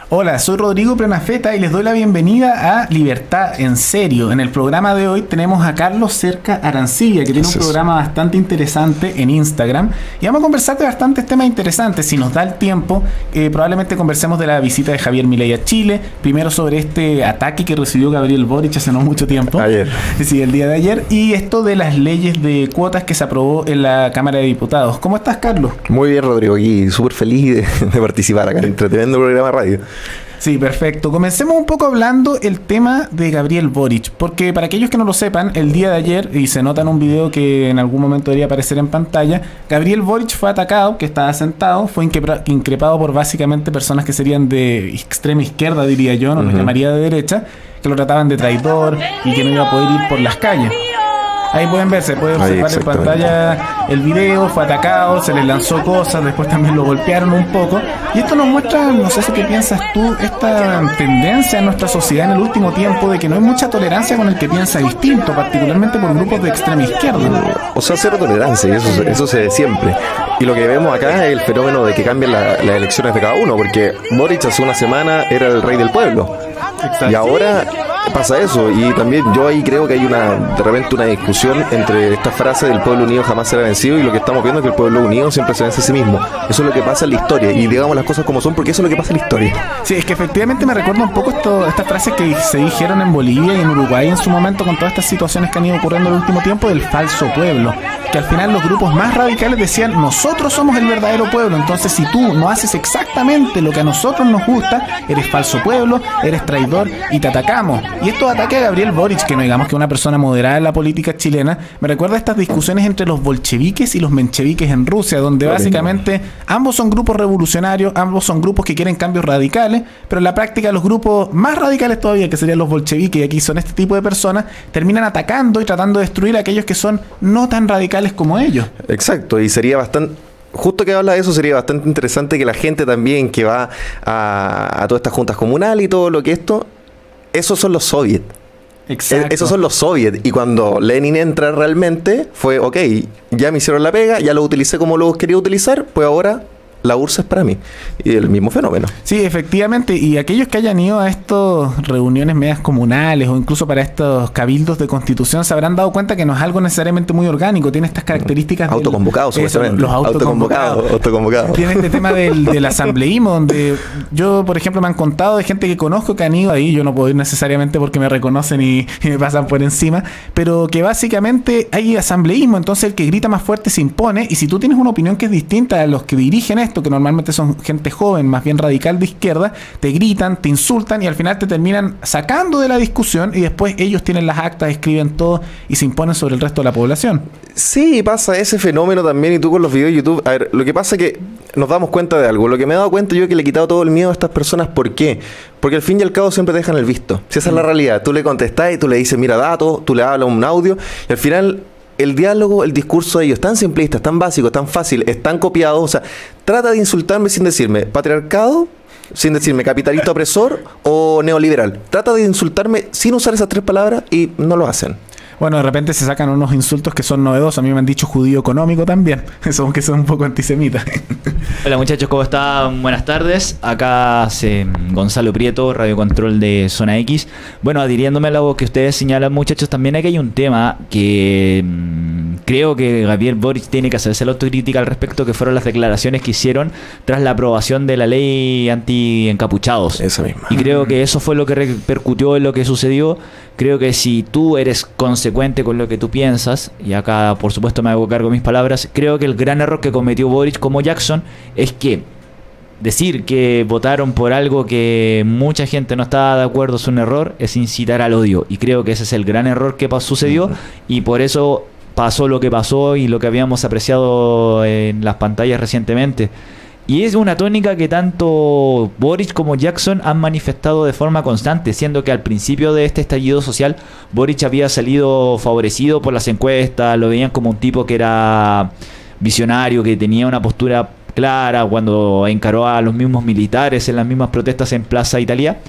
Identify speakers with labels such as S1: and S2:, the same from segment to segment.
S1: Hola, soy Rodrigo Prenafeta y les doy la bienvenida a Libertad en Serio. En el programa de hoy tenemos a Carlos Cerca Arancibia, que tiene un programa bastante interesante en Instagram. Y vamos a conversar de bastantes temas interesantes. Si nos da el tiempo, probablemente conversemos de la visita de Javier Milei a Chile. Primero sobre este ataque que recibió Gabriel Boric hace no mucho tiempo.
S2: Ayer.
S1: Sí, el día de ayer. Y esto de las leyes de cuotas que se aprobó en la Cámara de Diputados. ¿Cómo estás, Carlos?
S2: Muy bien, Rodrigo. Aquí súper feliz de participar acá en este tremendo programa de radio.
S1: Sí, perfecto. Comencemos un poco hablando el tema de Gabriel Boric, porque para aquellos que no lo sepan, el día de ayer, y se nota en un video que en algún momento debería aparecer en pantalla, Gabriel Boric fue atacado, que estaba sentado, fue increpado por básicamente personas que serían de extrema izquierda, diría yo, no lo llamaría de derecha, que lo trataban de traidor y que no iba a poder ir por las calles. Ahí pueden ver, se puede observar en pantalla el video, fue atacado, se le lanzó cosas, después también lo golpearon un poco. Y esto nos muestra, no sé si qué piensas tú, esta tendencia en nuestra sociedad en el último tiempo de que no hay mucha tolerancia con el que piensa distinto, particularmente por grupos de extrema izquierda.
S2: O sea, cero tolerancia, y eso se ve siempre. Y lo que vemos acá es el fenómeno de que cambian las elecciones de cada uno, porque Boric hace una semana era el rey del pueblo. Exacto. Y ahora pasa eso, y también yo ahí creo que hay de repente una discusión entre esta frase del pueblo unido jamás será vencido y lo que estamos viendo es que el pueblo unido siempre se vence a sí mismo. Eso es lo que pasa en la historia, y digamos las cosas como son porque eso es lo que pasa en la historia.
S1: Sí, es que efectivamente me recuerda un poco estas frases que se dijeron en Bolivia y en Uruguay en su momento con todas estas situaciones que han ido ocurriendo en el último tiempo del falso pueblo, que al final los grupos más radicales decían nosotros somos el verdadero pueblo, entonces si tú no haces exactamente lo que a nosotros nos gusta, eres falso pueblo, eres traidor y te atacamos. Y estos ataques a Gabriel Boric, que no digamos que una persona moderada en la política chilena, me recuerda a estas discusiones entre los bolcheviques y los mencheviques en Rusia, donde básicamente ambos son grupos revolucionarios, ambos son grupos que quieren cambios radicales, pero en la práctica los grupos más radicales todavía, que serían los bolcheviques, y aquí son este tipo de personas, terminan atacando y tratando de destruir a aquellos que son no tan radicales como ellos.
S2: Exacto, y sería bastante... Justo que habla de eso, sería bastante interesante que la gente también que va a todas estas juntas comunales y todo lo que esos son los soviets. Exacto. Esos son los soviets. Y cuando Lenin entra realmente, fue, ok, ya me hicieron la pega, ya lo utilicé como lo quería utilizar, pues ahora la URSS es para mí. Y el mismo fenómeno.
S1: Sí, efectivamente. Y aquellos que hayan ido a estas reuniones medias comunales o incluso para estos cabildos de constitución se habrán dado cuenta que no es algo necesariamente muy orgánico. Tiene estas características...
S2: Autoconvocados, supuestamente.
S1: Los autoconvocados. Tiene este tema del asambleísmo, donde yo, por ejemplo, me han contado de gente que conozco que han ido ahí. Yo no puedo ir necesariamente porque me reconocen y me pasan por encima. Pero que básicamente hay asambleísmo. Entonces el que grita más fuerte se impone. Y si tú tienes una opinión que es distinta a los que dirigen esto, que normalmente son gente joven, más bien radical de izquierda, te gritan, te insultan y al final te terminan sacando de la discusión y después ellos tienen las actas, escriben todo y se imponen sobre el resto de la población.
S2: Sí, pasa ese fenómeno también y tú con los videos de YouTube. A ver, lo que pasa es que nos damos cuenta de algo. Lo que me he dado cuenta yo es que le he quitado todo el miedo a estas personas. ¿Por qué? Porque al fin y al cabo siempre te dejan el visto. Si esa es la realidad, tú le contestás y tú le dices, mira datos, tú le hablas un audio y al final... El diálogo, el discurso de ellos es tan simplista, es tan básico, es tan fácil, es tan copiado. O sea, trata de insultarme sin decirme patriarcado, sin decirme capitalista opresor o neoliberal. Trata de insultarme sin usar esas tres palabras y no lo hacen.
S1: Bueno, de repente se sacan unos insultos que son novedosos. A mí me han dicho judío económico también. Eso, aunque son un poco antisemitas.
S3: Hola muchachos, ¿cómo están? Buenas tardes. Acá Gonzalo Prieto, Radio Control de Zona X. Bueno, adhiriéndome a lo que ustedes señalan, muchachos, también aquí hay un tema que creo que Gabriel Boric tiene que hacerse la autocrítica al respecto, que fueron las declaraciones que hicieron tras la aprobación de la ley anti-encapuchados.
S2: Esa misma.
S3: Y creo que eso fue lo que repercutió en lo que sucedió. Creo que si tú eres consecuente con lo que tú piensas, y acá por supuesto me hago cargo de mis palabras, creo que el gran error que cometió Boric como Jackson es que decir que votaron por algo que mucha gente no estaba de acuerdo es un error, es incitar al odio. Y creo que ese es el gran error que sucedió y por eso pasó lo que pasó y lo que habíamos apreciado en las pantallas recientemente. Y es una tónica que tanto Boric como Jackson han manifestado de forma constante, siendo que al principio de este estallido social Boric había salido favorecido por las encuestas, lo veían como un tipo que era visionario, que tenía una postura clara cuando encaró a los mismos militares en las mismas protestas en Plaza Italia.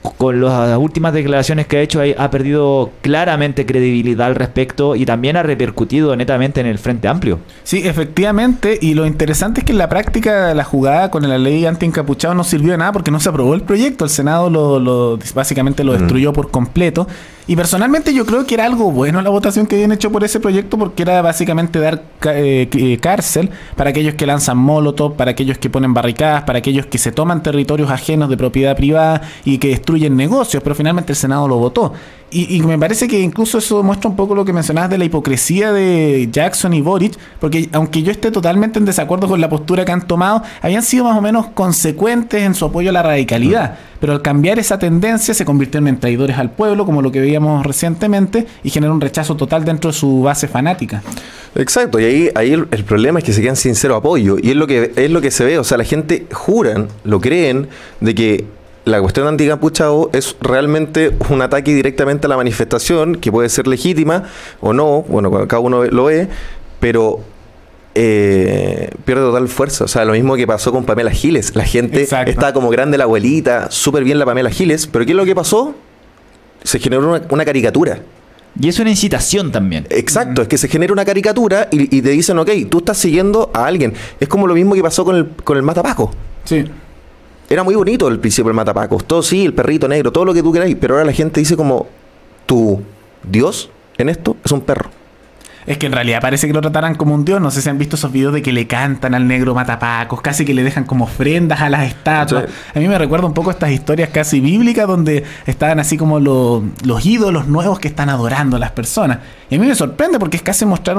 S3: con las últimas declaraciones que ha hecho ha perdido claramente credibilidad al respecto y también ha repercutido netamente en el Frente Amplio.
S1: Sí, efectivamente, y lo interesante es que en la práctica la jugada con la ley anti-encapuchado no sirvió de nada porque no se aprobó el proyecto. El Senado básicamente lo destruyó por completo. Y personalmente yo creo que era algo bueno la votación que habían hecho por ese proyecto, porque era básicamente dar cárcel para aquellos que lanzan molotov, para aquellos que ponen barricadas, para aquellos que se toman territorios ajenos de propiedad privada y que destruyen negocios, pero finalmente el Senado lo votó. Y me parece que incluso eso muestra un poco lo que mencionabas de la hipocresía de Jackson y Boric, porque aunque yo esté totalmente en desacuerdo con la postura que han tomado, habían sido más o menos consecuentes en su apoyo a la radicalidad. Pero al cambiar esa tendencia se convirtieron en traidores al pueblo, como lo que veíamos recientemente, y generó un rechazo total dentro de su base fanática.
S2: Exacto, y ahí el problema es que se quedan sin cero apoyo, y es lo que se ve. O sea, la gente juran, lo creen, de que la cuestión de anticapuchado es realmente un ataque directamente a la manifestación, que puede ser legítima o no, bueno, cada uno lo ve, pero pierde total fuerza. O sea, lo mismo que pasó con Pamela Giles. La gente está como grande la abuelita, súper bien la Pamela Giles, pero ¿qué es lo que pasó? Se generó una caricatura.
S3: Y es una incitación también.
S2: Exacto, es que se genera una caricatura y te dicen, ok, tú estás siguiendo a alguien. Es como lo mismo que pasó con el Matapaco.
S1: Sí.
S2: Era muy bonito el principio del Matapacos, todo sí, el perrito negro, todo lo que tú queráis, pero ahora la gente dice como, tu Dios en esto es un perro.
S1: Es que en realidad parece que lo trataran como un dios. No sé si han visto esos videos de que le cantan al negro Matapacos, casi que le dejan como ofrendas a las estatuas. Sí. A mí me recuerda un poco estas historias casi bíblicas donde estaban así como los ídolos nuevos que están adorando a las personas. Y a mí me sorprende porque es casi mostrar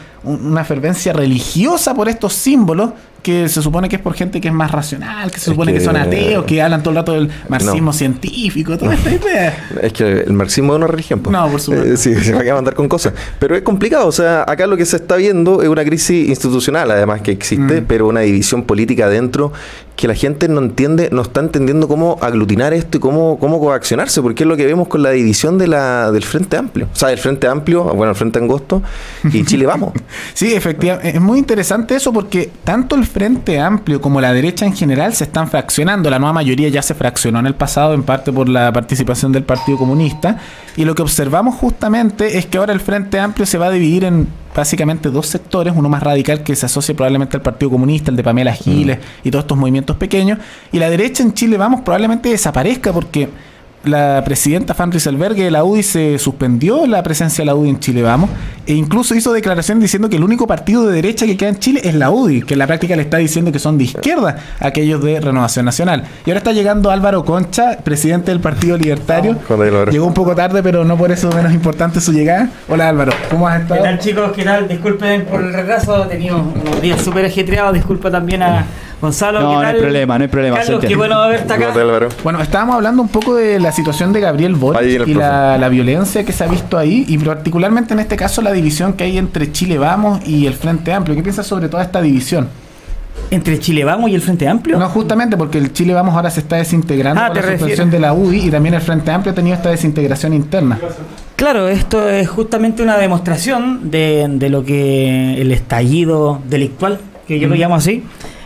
S1: una fervencia religiosa por estos símbolos que se supone que es por gente que es más racional, que se supone que son ateos, que hablan todo el rato del marxismo científico, toda esta idea.
S2: Es que el marxismo es una religión, pues.
S1: No, por supuesto.
S2: Sí, se va a mandar con cosas. Pero es complicado, o sea, acá lo que se está viendo es una crisis institucional, además que existe, pero una división política adentro que la gente no entiende, no está entendiendo cómo aglutinar esto y cómo coaccionarse, porque es lo que vemos con la división del Frente Amplio. O sea, el Frente Amplio, bueno, el Frente Angosto y Chile Vamos.
S1: Sí, efectivamente. Es muy interesante eso porque tanto el Frente Amplio como la derecha en general se están fraccionando. La nueva mayoría ya se fraccionó en el pasado, en parte por la participación del Partido Comunista. Y lo que observamos justamente es que ahora el Frente Amplio se va a dividir en básicamente dos sectores, uno más radical que se asocia probablemente al Partido Comunista, el de Pamela Giles y todos estos movimientos pequeños, y la derecha en Chile Vamos probablemente desaparezca porque la presidenta Fan Rieselberghe de la UDI se suspendió la presencia de la UDI en Chile Vamos e incluso hizo declaración diciendo que el único partido de derecha que queda en Chile es la UDI, que en la práctica le está diciendo que son de izquierda aquellos de Renovación Nacional. Y ahora está llegando Álvaro Concha, presidente del Partido Libertario. Llegó un poco tarde, pero no por eso menos importante su llegada. Hola Álvaro, ¿cómo has estado?
S4: ¿Qué tal, chicos? ¿Qué tal? Disculpen por el retraso, he tenido unos días súper ajetreados. Disculpa también a Gonzalo.
S3: No,
S4: ¿qué tal?
S3: no hay problema.
S4: Carlos, qué bueno verte acá.
S1: Bueno, estábamos hablando un poco de la situación de Gabriel Boric y la violencia que se ha visto ahí, y particularmente en este caso la división que hay entre Chile Vamos y el Frente Amplio. ¿Qué piensas sobre toda esta división?
S4: ¿Entre Chile Vamos y el Frente Amplio?
S1: No, justamente porque el Chile Vamos ahora se está desintegrando con la suspensión de la UDI, y también el Frente Amplio ha tenido esta desintegración interna.
S4: Claro, esto es justamente una demostración de lo que el estallido delictual, que yo lo llamo así,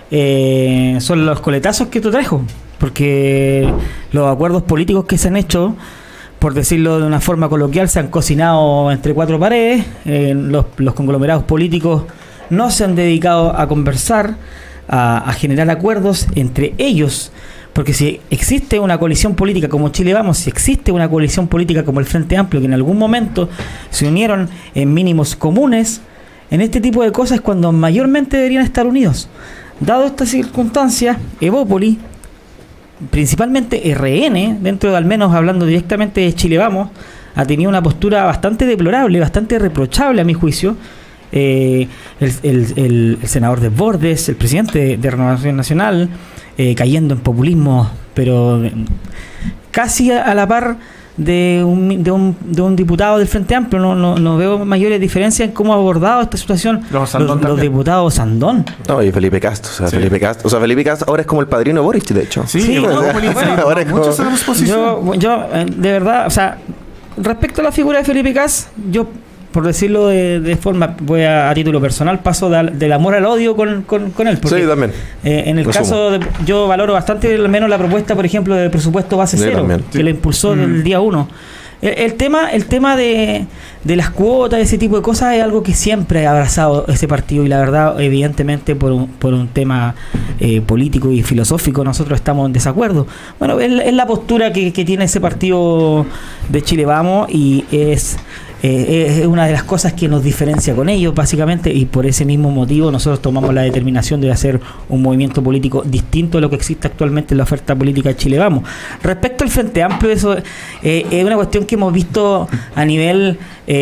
S4: son los coletazos que tú trajo, porque los acuerdos políticos que se han hecho, por decirlo de una forma coloquial, se han cocinado entre cuatro paredes. Los conglomerados políticos no se han dedicado a conversar, a generar acuerdos entre ellos, porque si existe una coalición política como Chile Vamos, si existe una coalición política como el Frente Amplio, que en algún momento se unieron en mínimos comunes, en este tipo de cosas es cuando mayormente deberían estar unidos. Dado estas circunstancias, Evópoli, principalmente RN, dentro de, al menos hablando directamente de Chile Vamos, ha tenido una postura bastante deplorable, bastante reprochable a mi juicio. El senador Desbordes, el presidente de Renovación Nacional, cayendo en populismo, pero casi a la par de un diputado del Frente Amplio. No veo mayores diferencias en cómo ha abordado esta situación los diputados Sandón.
S2: No, y Felipe Cast, Felipe Cast ahora es como el padrino de Boric, de hecho.
S4: Ahora es como... Yo de verdad, o sea, respecto a la figura de Felipe Cast, yo por decirlo de forma, voy a título personal, paso del amor al odio con él. Porque,
S2: sí, también.
S4: En el caso, yo valoro bastante al menos la propuesta, por ejemplo, del presupuesto base cero, que le impulsó del día 1. El tema de las cuotas, ese tipo de cosas, es algo que siempre ha abrazado ese partido, y la verdad, evidentemente, por un tema político y filosófico, nosotros estamos en desacuerdo. Bueno, es la postura que tiene ese partido de Chile Vamos, y es una de las cosas que nos diferencia con ellos, básicamente, y por ese mismo motivo nosotros tomamos la determinación de hacer un movimiento político distinto a lo que existe actualmente en la oferta política de Chile Vamos. Respecto al Frente Amplio, eso es una cuestión que hemos visto a nivel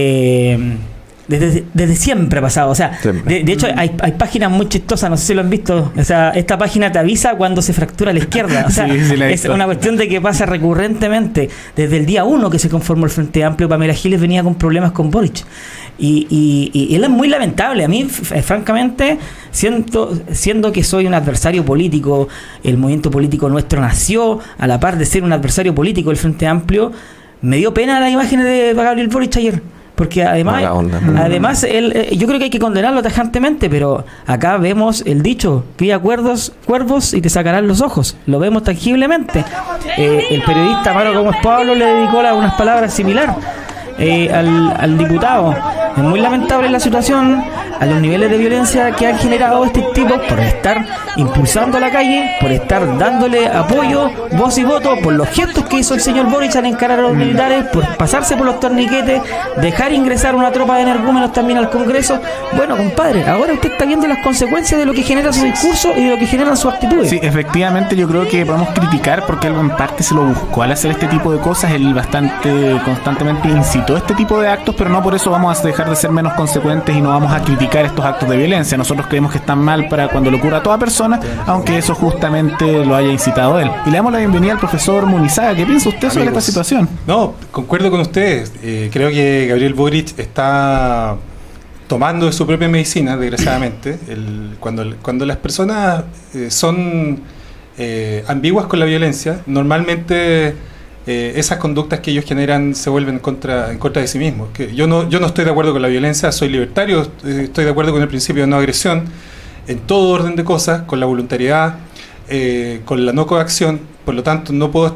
S4: desde siempre ha pasado. O sea, de hecho hay páginas muy chistosas, no sé si lo han visto. O sea, esta página te avisa cuando se fractura la izquierda. O sea, es una cuestión de que pasa recurrentemente. Desde el día 1 que se conformó el Frente Amplio, Pamela Giles venía con problemas con Boric. Y él es muy lamentable. A mí, francamente, siendo que soy un adversario político, el movimiento político nuestro nació a la par de ser un adversario político del Frente Amplio, me dio pena las imágenes de Gabriel Boric ayer. Porque además yo creo que hay que condenarlo tajantemente, pero acá vemos el dicho: cría cuervos y te sacarán los ojos. Lo vemos tangiblemente. El periodista Amaro Gómez Pablo le dedicó unas palabras similares al diputado. Es muy lamentable la situación, a los niveles de violencia que han generado este tipo, por estar impulsando a la calle, por estar dándole apoyo, voz y voto, por los gestos que hizo el señor Boric al encarar a los militares, por pasarse por los torniquetes, dejar ingresar una tropa de energúmenos también al Congreso. Bueno, compadre, ahora usted está viendo las consecuencias de lo que genera su discurso y de lo que generan sus actitudes.
S1: Sí, efectivamente, yo creo que podemos criticar porque él en parte se lo buscó al hacer este tipo de cosas. Él constantemente incitó este tipo de actos, pero no por eso vamos a dejar de ser menos consecuentes y no vamos a criticar estos actos de violencia. Nosotros creemos que están mal para cuando le ocurra a toda persona, aunque eso justamente lo haya incitado él. Y le damos la bienvenida al profesor Munizaga. ¿Qué piensa usted sobre esta situación?
S5: No, concuerdo con ustedes. Creo que Gabriel Boric está tomando de su propia medicina, desgraciadamente. Cuando las personas son ambiguas con la violencia, normalmente esas conductas que ellos generan se vuelven en contra de sí mismos. Que yo no estoy de acuerdo con la violencia, soy libertario, estoy de acuerdo con el principio de no agresión en todo orden de cosas, con la voluntariedad, con la no coacción. Por lo tanto, no puedo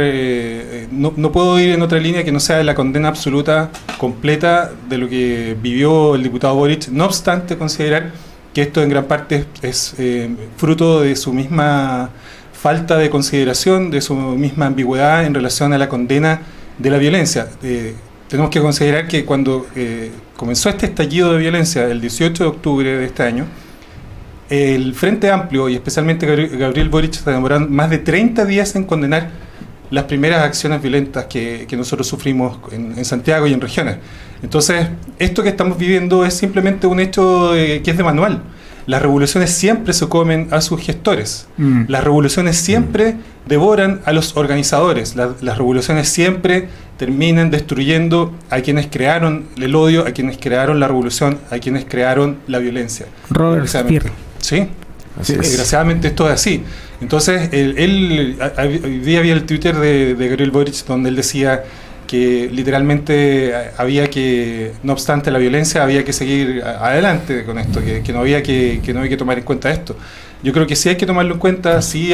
S5: no puedo ir en otra línea que no sea de la condena absoluta, completa de lo que vivió el diputado Boric. No obstante, considerar que esto en gran parte es fruto de su misma falta de consideración, de su misma ambigüedad en relación a la condena de la violencia. Tenemos que considerar que cuando comenzó este estallido de violencia el 18 de octubre de este año, el Frente Amplio y especialmente Gabriel Boric se demoraron más de 30 días en condenar las primeras acciones violentas que nosotros sufrimos en Santiago y en regiones. Entonces, esto que estamos viviendo es simplemente un hecho que es de manual. Las revoluciones siempre se comen a sus gestores. Las revoluciones siempre devoran a los organizadores. Las revoluciones siempre terminan destruyendo a quienes crearon el odio, a quienes crearon la revolución, a quienes crearon la violencia.
S4: Robespierre.
S5: Sí, desgraciadamente esto es así. Entonces, hoy día había el Twitter de Gabriel Boric donde él decía que literalmente había que, no obstante la violencia, había que seguir adelante con esto, que no había que tomar en cuenta esto. Yo creo que sí hay que tomarlo en cuenta, sí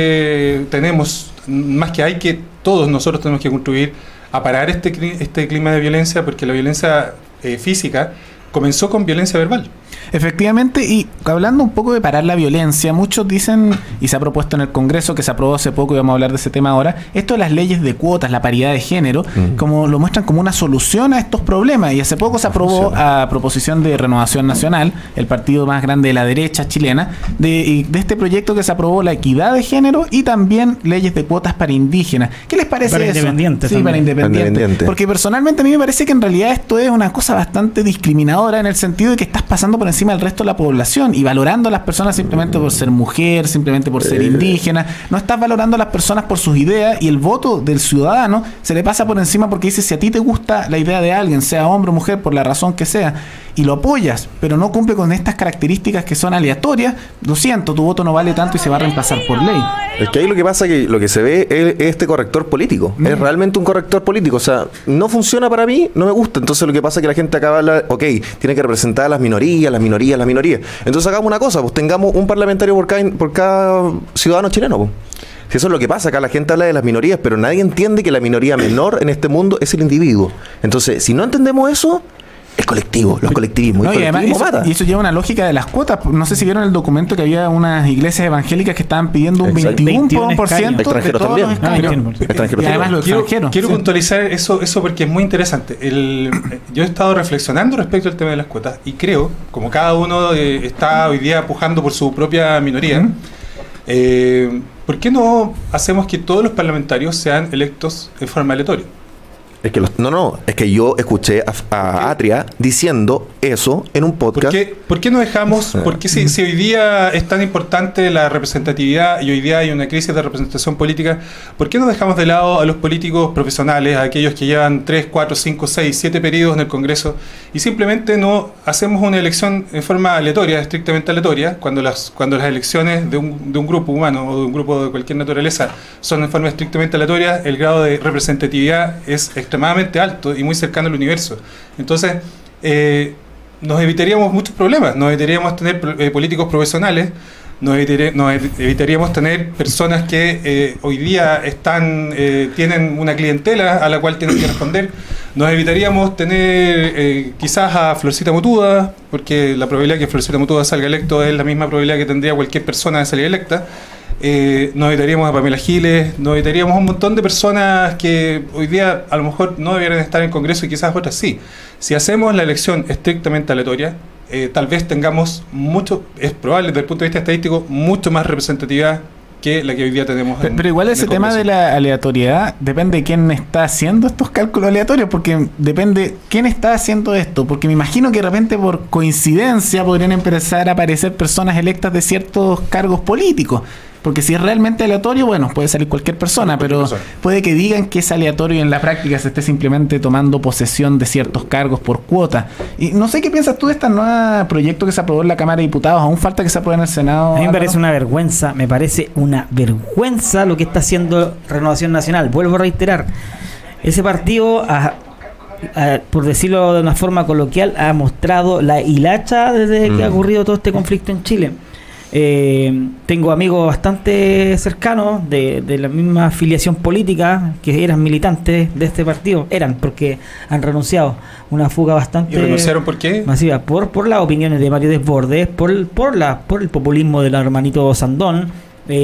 S5: todos nosotros tenemos que contribuir a parar este clima de violencia, porque la violencia física comenzó con violencia verbal.
S1: Efectivamente, y hablando un poco de parar la violencia, muchos dicen, y se ha propuesto en el Congreso, que se aprobó hace poco y vamos a hablar de ese tema ahora, esto de las leyes de cuotas, la paridad de género, como lo muestran como una solución a estos problemas, y hace poco se aprobó a proposición de Renovación Nacional, el partido más grande de la derecha chilena, de este proyecto que se aprobó la equidad de género y también leyes de cuotas para indígenas. ¿Qué les parece
S4: para
S1: eso?
S4: Independientes.
S1: Sí, para independientes. Porque personalmente a mí me parece que en realidad esto es una cosa bastante discriminadora, en el sentido de que estás pasando por encima del resto de la población y valorando a las personas simplemente por ser mujer, simplemente por ser indígena. No estás valorando a las personas por sus ideas, y el voto del ciudadano se le pasa por encima porque dice si a ti te gusta la idea de alguien, sea hombre o mujer, por la razón que sea. y lo apoyas, pero no cumple con estas características que son aleatorias, lo siento, tu voto no vale tanto y se va a reemplazar por ley.
S2: Es que ahí lo que pasa es que lo que se ve es este corrector político. Es realmente un corrector político. O sea, no funciona para mí, no me gusta. Entonces lo que pasa es que la gente acaba tiene que representar a las minorías. Entonces hagamos una cosa, pues tengamos un parlamentario por cada ciudadano chileno, pues. Si eso es lo que pasa, acá la gente habla de las minorías, pero nadie entiende que la minoría menor en este mundo es el individuo. Entonces, si no entendemos eso, el colectivo, los colectivismos.
S1: No, y además eso lleva una lógica de las cuotas. No sé si vieron el documento que había unas iglesias evangélicas que estaban pidiendo un 21% de todos los escaños. Y además los extranjeros.
S5: Quiero puntualizar eso porque es muy interesante. Yo he estado reflexionando respecto al tema de las cuotas y creo, como cada uno está hoy día pujando por su propia minoría, ¿por qué no hacemos que todos los parlamentarios sean electos en forma aleatoria?
S2: Es que es que yo escuché a Atria diciendo eso en un podcast.
S5: ¿Por qué no dejamos? Porque si hoy día es tan importante la representatividad y hoy día hay una crisis de representación política, ¿por qué no dejamos de lado a los políticos profesionales, a aquellos que llevan 3, 4, 5, 6, 7 periodos en el Congreso y simplemente no hacemos una elección en forma aleatoria, estrictamente aleatoria, cuando las elecciones de un grupo humano o de un grupo de cualquier naturaleza son en forma estrictamente aleatoria, el grado de representatividad es extremadamente alto y muy cercano al universo. Entonces, nos evitaríamos muchos problemas, nos evitaríamos tener políticos profesionales, nos evitaríamos tener personas que hoy día tienen una clientela a la cual tienen que responder, nos evitaríamos tener quizás a Florcita Mutuda, porque la probabilidad de que Florcita Mutuda salga electo es la misma probabilidad que tendría cualquier persona de salir electa. Nos evitaríamos a Pamela Giles, nos evitaríamos a un montón de personas que hoy día a lo mejor no deberían estar en el Congreso y quizás otras sí. Si hacemos la elección estrictamente aleatoria, tal vez tengamos es probable desde el punto de vista estadístico, mucho más representatividad que la que hoy día tenemos.
S1: Pero igual ese tema de la aleatoriedad depende de quién está haciendo estos cálculos aleatorios, porque depende quién está haciendo esto, porque me imagino que de repente por coincidencia podrían empezar a aparecer personas electas de ciertos cargos políticos. Porque si es realmente aleatorio, bueno, puede salir cualquier persona, pero puede que digan que es aleatorio y en la práctica se esté simplemente tomando posesión de ciertos cargos por cuota. Y no sé qué piensas tú de este nuevo proyecto que se aprobó en la Cámara de Diputados. Aún falta que se apruebe en el Senado.
S4: A mí me parece una vergüenza lo que está haciendo Renovación Nacional. Vuelvo a reiterar, ese partido, por decirlo de una forma coloquial, ha mostrado la hilacha desde que ha ocurrido todo este conflicto en Chile. Tengo amigos bastante cercanos de la misma afiliación política que eran militantes de este partido, porque han renunciado. Una fuga bastante.
S5: ¿Y renunciaron por qué?
S4: Masiva, por las opiniones de Mario Desbordes, por el populismo del hermanito Sandón,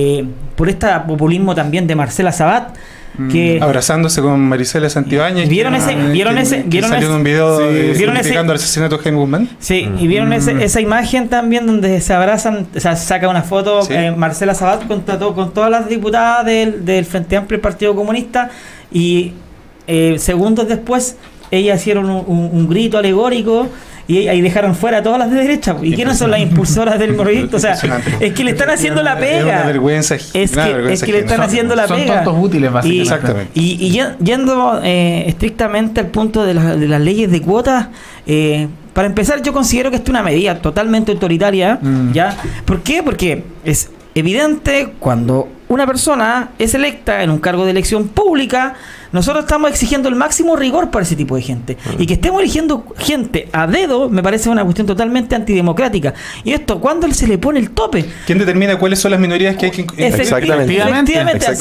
S4: por este populismo también de Marcela Sabat, que
S5: abrazándose con Marisela Santibáñez.
S4: ¿Vieron ese?
S5: Salió en un video criticando el asesinato de Jaime Guzmán.
S4: Sí, y vieron esa imagen también donde se abrazan, o sea, saca una foto Marcela Sabat con todas las diputadas del Frente Amplio del Partido Comunista y segundos después ellas hicieron un grito alegórico y ahí dejaron fuera a todas las de derecha. ¿Y quiénes son las impulsoras del movimiento? O sea, es que le están haciendo la pega.
S5: Es una vergüenza.
S4: Es que le están haciendo la pega.
S1: Son tontos útiles, básicamente.
S5: Exactamente.
S4: Y yendo estrictamente al punto de las leyes de cuotas, para empezar, yo considero que esta es una medida totalmente autoritaria. ¿Ya? ¿Por qué? Porque es evidente cuando una persona es electa en un cargo de elección pública, nosotros estamos exigiendo el máximo rigor para ese tipo de gente. Y que estemos eligiendo gente a dedo me parece una cuestión totalmente antidemocrática. Y esto, ¿cuándo se le pone el tope?
S5: ¿Quién determina cuáles son las minorías que hay que
S4: Efectivamente.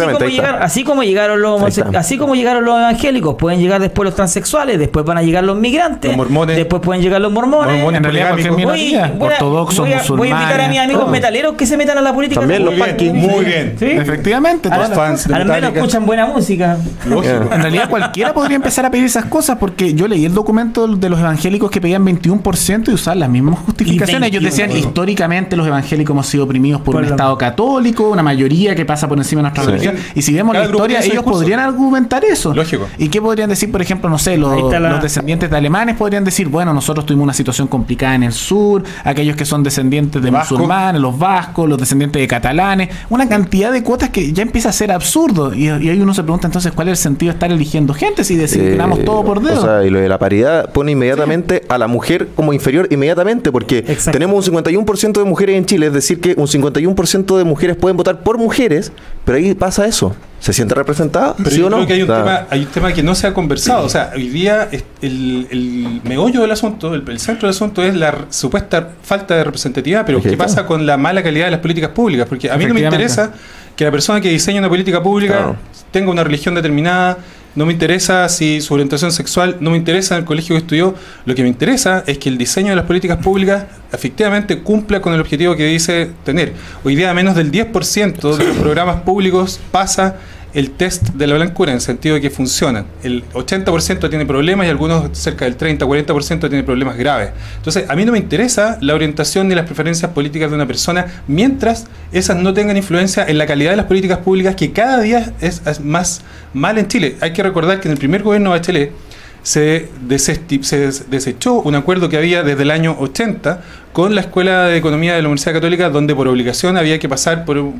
S4: Así como llegaron los evangélicos, pueden llegar después los transexuales, después van a llegar los migrantes,
S5: los mormones,
S4: después pueden llegar los mormones.
S1: En realidad cualquier minoría, ortodoxos, musulmanes.
S4: Voy a invitar a mis amigos metaleros que se metan a la política.
S2: También los punky.
S5: Muy bien.
S4: ¿Sí?
S1: Efectivamente.
S4: Al menos escuchan buena música.
S1: En realidad cualquiera podría empezar a pedir esas cosas, porque yo leí el documento de los evangélicos que pedían 21% y usar las mismas justificaciones. Ellos decían, históricamente los evangélicos hemos sido oprimidos por un Estado católico, una mayoría que pasa por encima de nuestra religión. Y si vemos la historia, ellos podrían argumentar eso.
S5: Lógico.
S1: ¿Y qué podrían decir, por ejemplo, no sé, los descendientes de alemanes podrían decir, bueno, nosotros tuvimos una situación complicada en el sur, aquellos que son descendientes de musulmanes, los vascos, los descendientes de catalanes, una cantidad de cuotas que ya empieza a ser absurdo. Y ahí uno se pregunta entonces cuál es el sentido sentido estar eligiendo gente si designamos todo por dedo?
S2: O sea, y lo de la paridad pone inmediatamente a la mujer como inferior inmediatamente, porque tenemos un 51% de mujeres en Chile, es decir, que un 51% de mujeres pueden votar por mujeres, pero ahí pasa eso. ¿Se siente representada?
S5: Pero
S2: ¿Sí
S5: yo
S2: o no?
S5: creo que hay un tema que no se ha conversado. O sea, hoy día el meollo del asunto, el centro del asunto es la supuesta falta de representatividad, pero ¿qué pasa con la mala calidad de las políticas públicas? Porque a mí no me interesa que la persona que diseña una política pública tenga una religión determinada, no me interesa si su orientación sexual, no me interesa el colegio que estudió. Lo que me interesa es que el diseño de las políticas públicas efectivamente cumpla con el objetivo que dice tener. Hoy día menos del 10% de los programas públicos pasa el test de la blancura, en el sentido de que funcionan. El 80% tiene problemas y algunos, cerca del 30-40%, tiene problemas graves. Entonces, a mí no me interesa la orientación ni las preferencias políticas de una persona mientras esas no tengan influencia en la calidad de las políticas públicas, que cada día es más mal en Chile. Hay que recordar que en el primer gobierno de Bachelet se desechó un acuerdo que había desde el año 80 con la Escuela de Economía de la Universidad Católica, donde por obligación había que pasar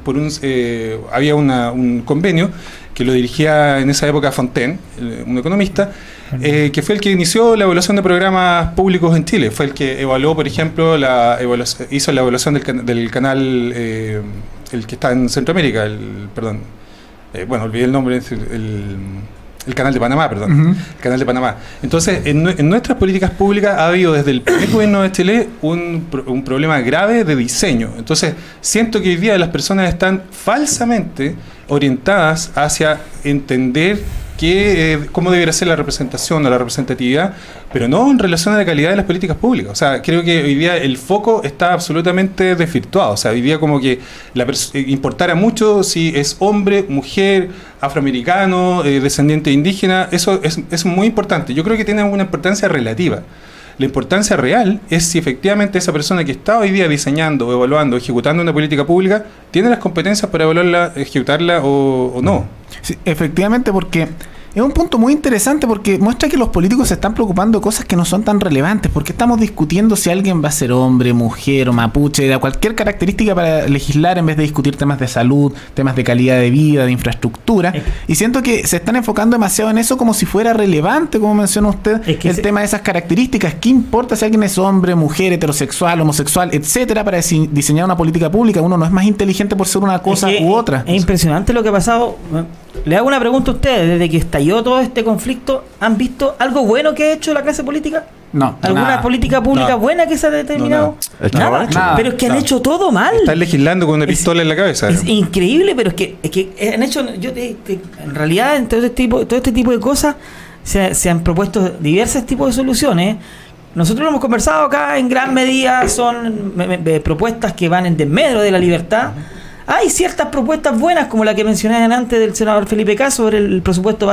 S5: había un convenio que lo dirigía en esa época Fontaine, un economista, que fue el que inició la evaluación de programas públicos en Chile. Fue el que evaluó, por ejemplo, hizo la evaluación del canal, el que está en Centroamérica, olvidé el nombre, el canal de Panamá, perdón. El canal de Panamá. Entonces, en nuestras políticas públicas ha habido desde el primer gobierno de Chile un problema grave de diseño. Entonces, siento que hoy día las personas están falsamente orientadas hacia entender cómo debería ser la representación o la representatividad, pero no en relación a la calidad de las políticas públicas. O sea, creo que hoy día el foco está absolutamente desvirtuado. O sea, hoy día como que importara mucho si es hombre, mujer, afroamericano, descendiente indígena. Eso es muy importante. Yo creo que tiene una importancia relativa. La importancia real es si efectivamente esa persona que está hoy día diseñando, evaluando, ejecutando una política pública tiene las competencias para evaluarla, ejecutarla o no.
S1: Sí, efectivamente, porque es un punto muy interesante, porque muestra que los políticos se están preocupando de cosas que no son tan relevantes, porque estamos discutiendo si alguien va a ser hombre, mujer o mapuche, de cualquier característica para legislar, en vez de discutir temas de salud, temas de calidad de vida, de infraestructura. Y siento que se están enfocando demasiado en eso como si fuera relevante, como menciona usted, el tema de esas características. ¿Qué importa si alguien es hombre, mujer, heterosexual, homosexual, etcétera, para diseñar una política pública? Uno no es más inteligente por ser una cosa u otra.
S4: Es impresionante lo que ha pasado. Le hago una pregunta a ustedes. Desde que estalló todo este conflicto, ¿han visto algo bueno que ha hecho la clase política?
S1: No.
S4: ¿Alguna política pública buena que se ha determinado? Nada. Pero es que han hecho todo mal.
S5: Están legislando con una pistola en la cabeza.
S4: Es increíble, pero es que han hecho... en realidad, en todo este tipo de cosas se han propuesto diversos tipos de soluciones. Nosotros lo hemos conversado acá, en gran medida son propuestas que van en desmedro de la libertad. Hay ciertas propuestas buenas, como la que mencioné antes del senador Felipe Cas sobre el presupuesto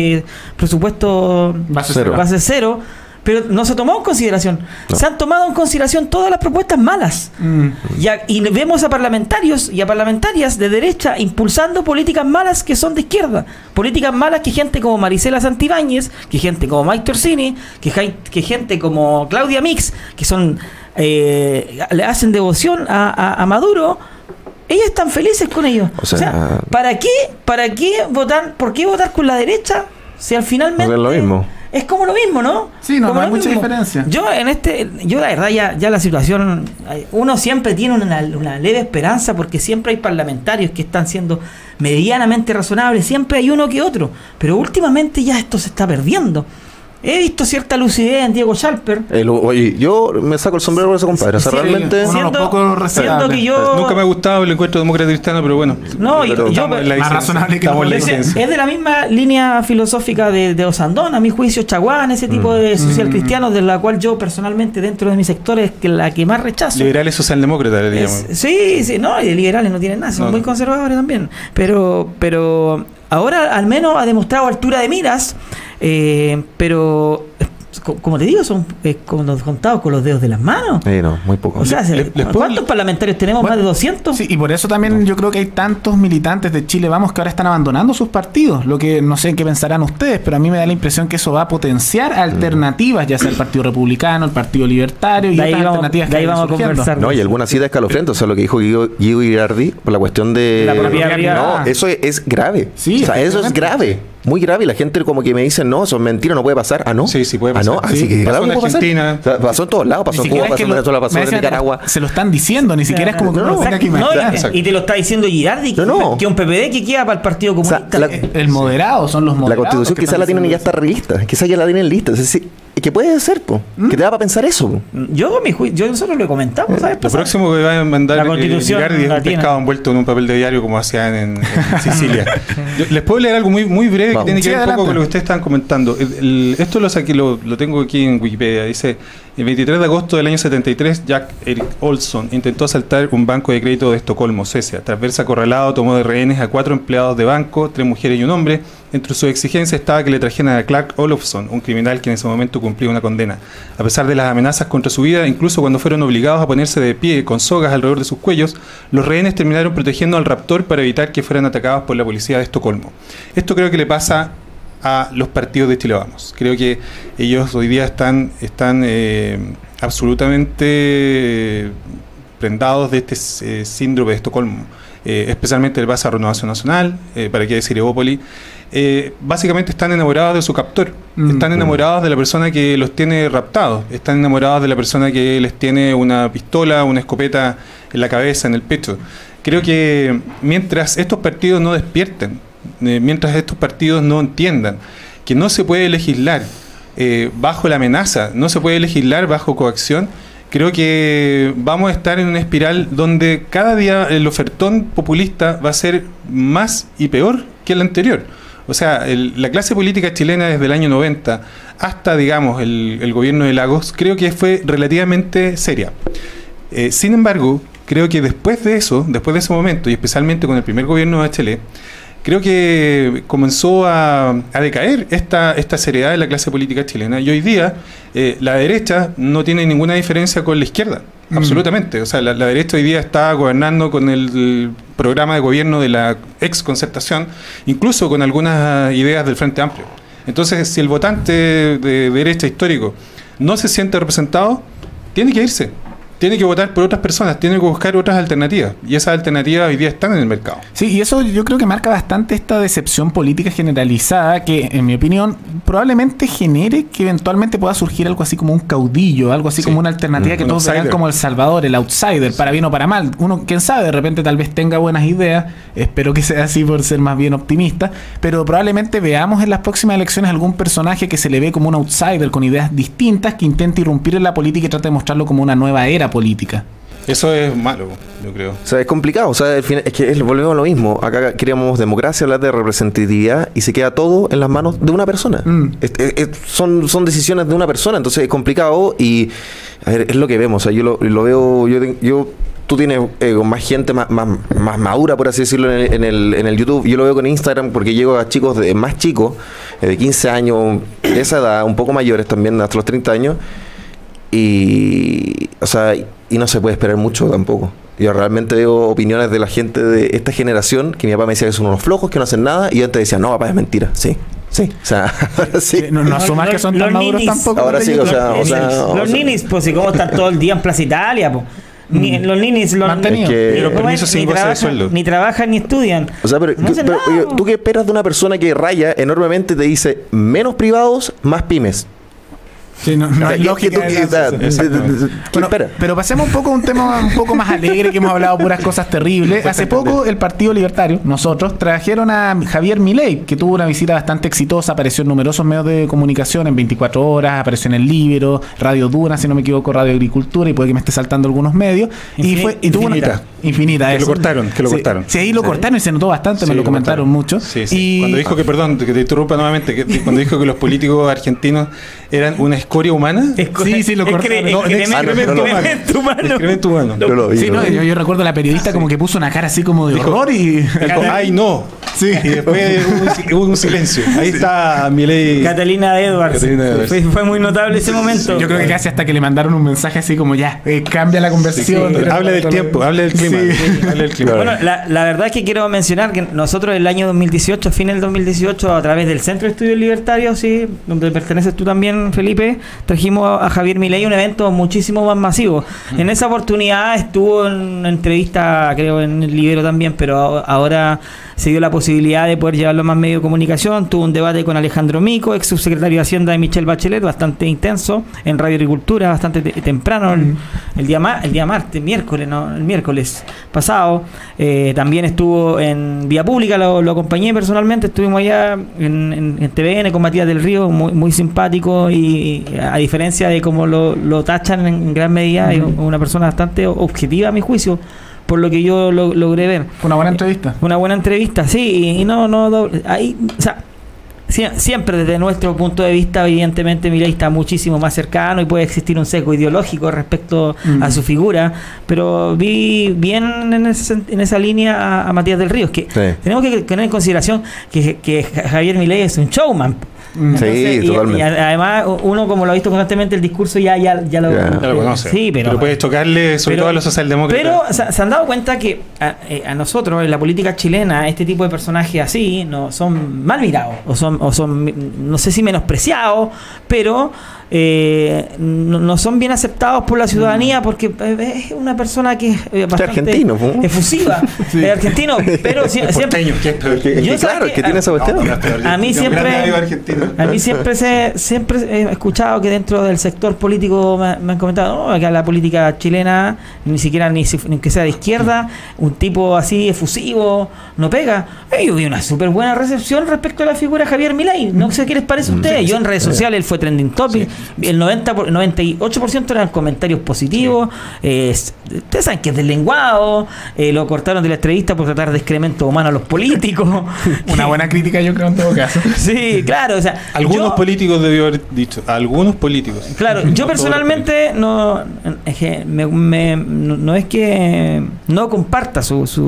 S4: base cero, pero no se tomó en consideración. No. Se han tomado en consideración todas las propuestas malas. Y vemos a parlamentarios y a parlamentarias de derecha impulsando políticas malas que son de izquierda. Políticas malas que gente como Marisela Santibáñez, que gente como Mike Torsini, que gente como Claudia Mix, que son le hacen devoción a Maduro. Ellos están felices con ellos. O sea, ¿para qué votar? ¿Por qué votar con la derecha si al finalmente
S2: es lo mismo?
S4: Es como lo mismo, ¿no?
S1: Sí, no hay mucha diferencia. Yo
S4: la verdad ya la situación, uno siempre tiene una leve esperanza, porque siempre hay parlamentarios que están siendo medianamente razonables, siempre hay uno que otro, pero últimamente ya esto se está perdiendo. He visto cierta lucidez en Diego Schalper.
S2: Oye, yo me saco el sombrero por ese compadre. O sea, realmente...
S4: Siendo que yo...
S5: Nunca me ha gustado el encuentro demócrata cristiano, pero bueno.
S4: No, yo
S1: más razonable que no.
S4: Es de la misma línea filosófica de Osandón, a mi juicio, Chaguán, ese tipo de social cristianos, de la cual yo personalmente, dentro de mi sector, es la que más rechazo.
S5: Liberales socialdemócratas, le digamos.
S4: Sí, no, y liberales no tienen nada, son muy conservadores también. Pero ahora al menos ha demostrado altura de miras. Pero como te digo, son contados con los dedos de las manos.
S2: No, muy pocos.
S4: O sea, ¿cuántos parlamentarios tenemos? Más de 200.
S1: Sí, y por eso también yo creo que hay tantos militantes de Chile Vamos que ahora están abandonando sus partidos. Lo que no sé en qué pensarán ustedes, pero a mí me da la impresión que eso va a potenciar alternativas, ya sea el Partido Republicano, el Partido Libertario y otras alternativas que
S4: vamos a conversar.
S2: No, y algunas sí de escalofriante. O sea, lo que dijo Guido Girardi por la cuestión de...
S4: La propiedad.
S2: No, eso es grave.
S1: Sí,
S2: o sea, eso es grave. muy grave y la gente como que me dice, no, eso es mentira, no puede pasar. Ah, no.
S5: Sí, puede pasar.
S2: Ah, no. Así
S5: Sí,
S2: que
S5: pasó en Argentina.
S2: O sea, pasó en todos lados, pasó en Cuba, pasó en Venezuela, pasó en Nicaragua.
S1: Se lo están diciendo, ni siquiera es como que uno tenga que imaginar.
S4: Y te lo está diciendo Girardi, que un PPD que queda para el Partido Comunista.
S1: El moderado, son los moderados.
S2: La Constitución quizás la tienen y ya está lista, quizás ya la tienen lista. ¿Qué puede ser, po? ¿Qué te da para pensar eso, po?
S4: Yo nosotros lo comentamos, ¿sabes?
S5: Lo próximo que va a mandar
S4: La Constitución
S5: Girardi es un pescado envuelto en un papel de diario como hacían en Sicilia. Les puedo leer algo muy breve que tiene que ver un poco con lo que ustedes estaban comentando. Esto lo saqué, lo tengo aquí en Wikipedia. Dice: el 23 de agosto del año 73, Jack Erik Olsson intentó asaltar un banco de crédito de Estocolmo, Suecia. Tras verse acorralado, tomó de rehenes a 4 empleados de banco, 3 mujeres y un hombre. Entre sus exigencias estaba que le trajeran a Clark Olofsson, un criminal que en ese momento cumplía una condena. A pesar de las amenazas contra su vida, incluso cuando fueron obligados a ponerse de pie con sogas alrededor de sus cuellos, los rehenes terminaron protegiendo al raptor para evitar que fueran atacados por la policía de Estocolmo. Esto creo que le pasa a los partidos de Chile Vamos. Creo que ellos hoy día están absolutamente prendados de este síndrome de Estocolmo, especialmente el base a Renovación Nacional, para qué decir Evópoli. Básicamente están enamorados de su captor, están enamorados de la persona que los tiene raptados, están enamorados de la persona que les tiene una pistola, una escopeta en la cabeza, en el pecho. Creo que mientras estos partidos no despierten, mientras estos partidos no entiendan que no se puede legislar bajo la amenaza, no se puede legislar bajo coacción, creo que vamos a estar en una espiral donde cada día el ofertón populista va a ser más y peor que el anterior. O sea, la clase política chilena desde el año 90 hasta, digamos, el gobierno de Lagos, creo que fue relativamente seria. Sin embargo, creo que después de ese momento, y especialmente con el primer gobierno de Bachelet, creo que comenzó a decaer esta seriedad de la clase política chilena, y hoy día la derecha no tiene ninguna diferencia con la izquierda, absolutamente. O sea, la derecha hoy día está gobernando con el programa de gobierno de la ex concertación, incluso con algunas ideas del Frente Amplio. Entonces, si el votante de derecha histórico no se siente representado, tiene que irse. Tiene que votar por otras personas, tiene que buscar otras alternativas. Y esas alternativas hoy día están en el mercado.
S1: Sí, y eso yo creo que marca bastante esta decepción política generalizada que, en mi opinión, probablemente genere que eventualmente pueda surgir algo así como un caudillo, algo así como una alternativa que todos vean como el salvador, el outsider, para bien o para mal. Uno, quién sabe, de repente tal vez tenga buenas ideas, espero que sea así por ser más bien optimista, pero probablemente veamos en las próximas elecciones algún personaje que se le ve como un outsider con ideas distintas, que intente irrumpir en la política y trate de mostrarlo como una nueva era política.
S5: Eso es malo, yo creo.
S2: O sea, es complicado. O sea, al final, es que volvemos a lo mismo. Acá queríamos democracia, hablar de representatividad y se queda todo en las manos de una persona. Son decisiones de una persona, entonces es complicado y a ver, es lo que vemos. O sea, yo lo veo, tú tienes con más gente más madura, por así decirlo, en el YouTube. Yo lo veo con Instagram porque llego a chicos más chicos, de 15 años, de esa edad, un poco mayores también, hasta los 30 años. Y no se puede esperar mucho tampoco. Yo realmente veo opiniones de la gente de esta generación que mi papá me decía que son unos flojos, que no hacen nada, y yo antes decía, no, papá, es mentira. Sí. O sea, ahora sí.
S1: No asumas que son tan maduros tampoco.
S2: Ahora sí,
S4: los ninis, pues, si como están todo el día en Plaza Italia, pues. Los ninis los
S5: permisos sin goce de sueldo.
S4: Ni trabajan ni estudian.
S2: O sea, pero ¿tú qué esperas de una persona que raya enormemente y te dice menos privados, más pymes?
S1: Sí, no hay lógica. Bueno, pero pasemos un poco a un tema un poco más alegre, que hemos hablado puras cosas terribles. Hace poco el Partido Libertario, nosotros, trajeron a Javier Milei, que tuvo una visita bastante exitosa, apareció en numerosos medios de comunicación en 24 horas, apareció en El Libero, Radio Duna, si no me equivoco, Radio Agricultura, y puede que me esté saltando algunos medios. Y tuvo infinita.
S5: Que lo cortaron.
S1: Sí, ahí lo cortaron y se notó bastante, me lo comentaron mucho.
S5: Sí. Y cuando dijo que te interrumpa nuevamente, cuando dijo que los políticos argentinos eran una escoria humana.
S1: Sí, lo cortaron.
S5: Excremento humano.
S1: Yo recuerdo a la periodista como que puso una cara así como de horror y...
S5: ¡Ay, no! Sí. Y después hubo un silencio. Ahí está Milei.
S4: Catalina Edwards. Fue muy notable ese momento.
S1: Yo creo que casi hasta que le mandaron un mensaje así como ya, cambia la conversación.
S5: Habla del tiempo, habla del clima.
S4: Bueno, la verdad es que quiero mencionar que nosotros el año 2018, fin del 2018, a través del Centro de Estudios Libertarios, sí, donde perteneces tú también, Felipe, trajimos a Javier Milei, un evento muchísimo más masivo. En esa oportunidad estuvo en una entrevista, creo, en El Libero también, pero ahora se dio la posibilidad posibilidad de poder llevarlo a más medios de comunicación. Tuvo un debate con Alejandro Mico, ex subsecretario de Hacienda de Michelle Bachelet, bastante intenso, en Radio Agricultura, bastante temprano, el día miércoles pasado. También estuvo en Vía Pública, lo acompañé personalmente, estuvimos allá en TVN con Matías del Río, muy simpático, y a diferencia de cómo lo tachan en gran medida, es una persona bastante objetiva a mi juicio, por lo que yo logré ver.
S1: Una buena entrevista.
S4: Una buena entrevista, sí, y ahí, o sea, siempre desde nuestro punto de vista, evidentemente Milei está muchísimo más cercano y puede existir un sesgo ideológico respecto a su figura, pero vi bien en esa línea a Matías del Río. Que tenemos que tener en consideración que Javier Milei es un showman. Entonces,
S2: sí, totalmente.
S4: Y además uno, como lo ha visto constantemente, el discurso ya lo
S5: conoce.
S4: Sí, pero
S5: puedes tocarle sobre todo a los socialdemócratas.
S4: Pero se han dado cuenta que a nosotros en la política chilena este tipo de personajes así no son mal mirados o son no sé si menospreciados, pero no son bien aceptados por la ciudadanía, porque es una persona que es bastante
S2: argentino,
S4: efusiva. Sí. Es argentino, pero siempre
S2: claro, que tiene esa cuestión.
S4: A mí siempre he escuchado que dentro del sector político me han comentado que la política chilena ni siquiera ni que sea de izquierda, un tipo así efusivo no pega. Yo vi una súper buena recepción respecto a la figura de Javier Milei. No sé qué les parece a ustedes. Yo en redes sociales él fue trending topic. El 98% eran comentarios positivos. Ustedes saben que es deslenguado. Lo cortaron de la entrevista por tratar de excremento humano a los políticos.
S1: Una buena crítica, yo creo, en todo caso.
S4: Sí, claro. O sea,
S5: algunos políticos debió haber dicho. Algunos políticos.
S4: Claro, yo personalmente no es que no comparta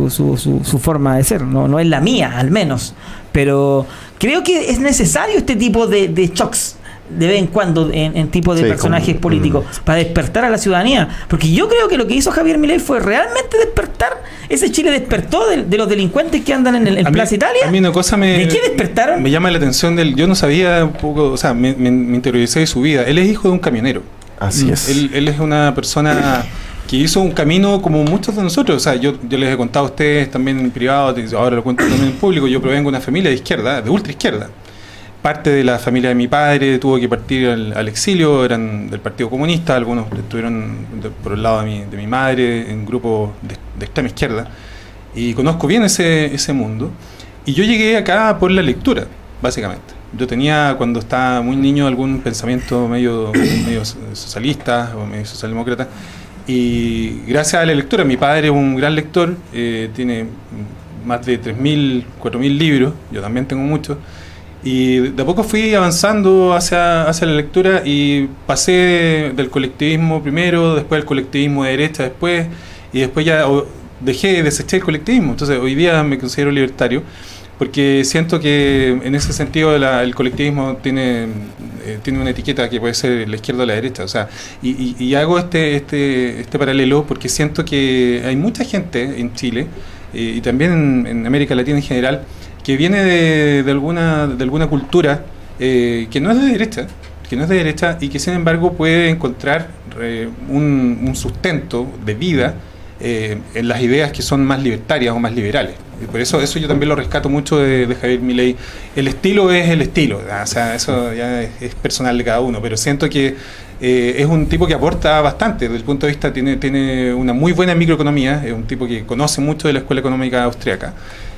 S4: su forma de ser. No es la mía, al menos. Pero creo que es necesario este tipo de shocks de vez en cuando en tipo de personajes políticos para despertar a la ciudadanía, porque yo creo que lo que hizo Javier Milei fue realmente despertar. Ese Chile despertó de los delincuentes que andan en Plaza Italia.
S5: A mí una cosa
S4: ¿de qué despertaron?
S5: Me llama la atención yo no sabía un poco, o sea, me interioricé de su vida. Él es hijo de un camionero.
S2: Así es.
S5: Él es una persona que hizo un camino como muchos de nosotros. O sea, yo les he contado a ustedes también en privado, ahora lo cuento también en público. Yo provengo de una familia de izquierda, de ultra izquierda. Parte de la familia de mi padre tuvo que partir al exilio, eran del Partido Comunista, algunos estuvieron por el lado de mi madre en grupos de extrema izquierda, y conozco bien ese mundo. Y yo llegué acá por la lectura, básicamente. Yo tenía, cuando estaba muy niño, algún pensamiento medio socialista o medio socialdemócrata, y gracias a la lectura, mi padre es un gran lector, tiene más de 3.000, 4.000 libros, yo también tengo muchos. Y de a poco fui avanzando hacia la lectura y pasé del colectivismo primero, después al colectivismo de derecha después, y después ya deseché el colectivismo. Entonces hoy día me considero libertario, porque siento que en ese sentido el colectivismo tiene una etiqueta que puede ser la izquierda o la derecha. O sea, y hago este paralelo porque siento que hay mucha gente en Chile y también en América Latina en general que viene de alguna cultura que no es de derecha, y que sin embargo puede encontrar un sustento de vida en las ideas que son más libertarias o más liberales. Y por eso yo también lo rescato mucho de Javier Milei. El estilo es el estilo, o sea, eso ya es personal de cada uno, pero siento que es un tipo que aporta bastante desde el punto de vista, tiene una muy buena microeconomía, es un tipo que conoce mucho de la escuela económica austriaca,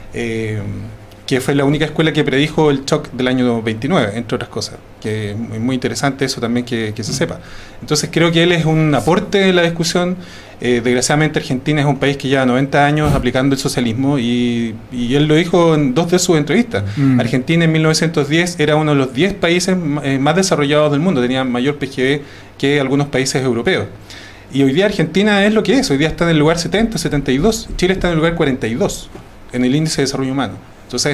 S5: que fue la única escuela que predijo el shock del año 29, entre otras cosas, que es muy interesante eso también que se sepa. Entonces creo que él es un aporte en la discusión. Desgraciadamente Argentina es un país que lleva 90 años aplicando el socialismo, y él lo dijo en 2 de sus entrevistas. Argentina en 1910 era uno de los 10 países más desarrollados del mundo, tenía mayor PGB que algunos países europeos. Y hoy día Argentina es lo que es, hoy día está en el lugar 70, 72, Chile está en el lugar 42 en el índice de desarrollo humano. Entonces,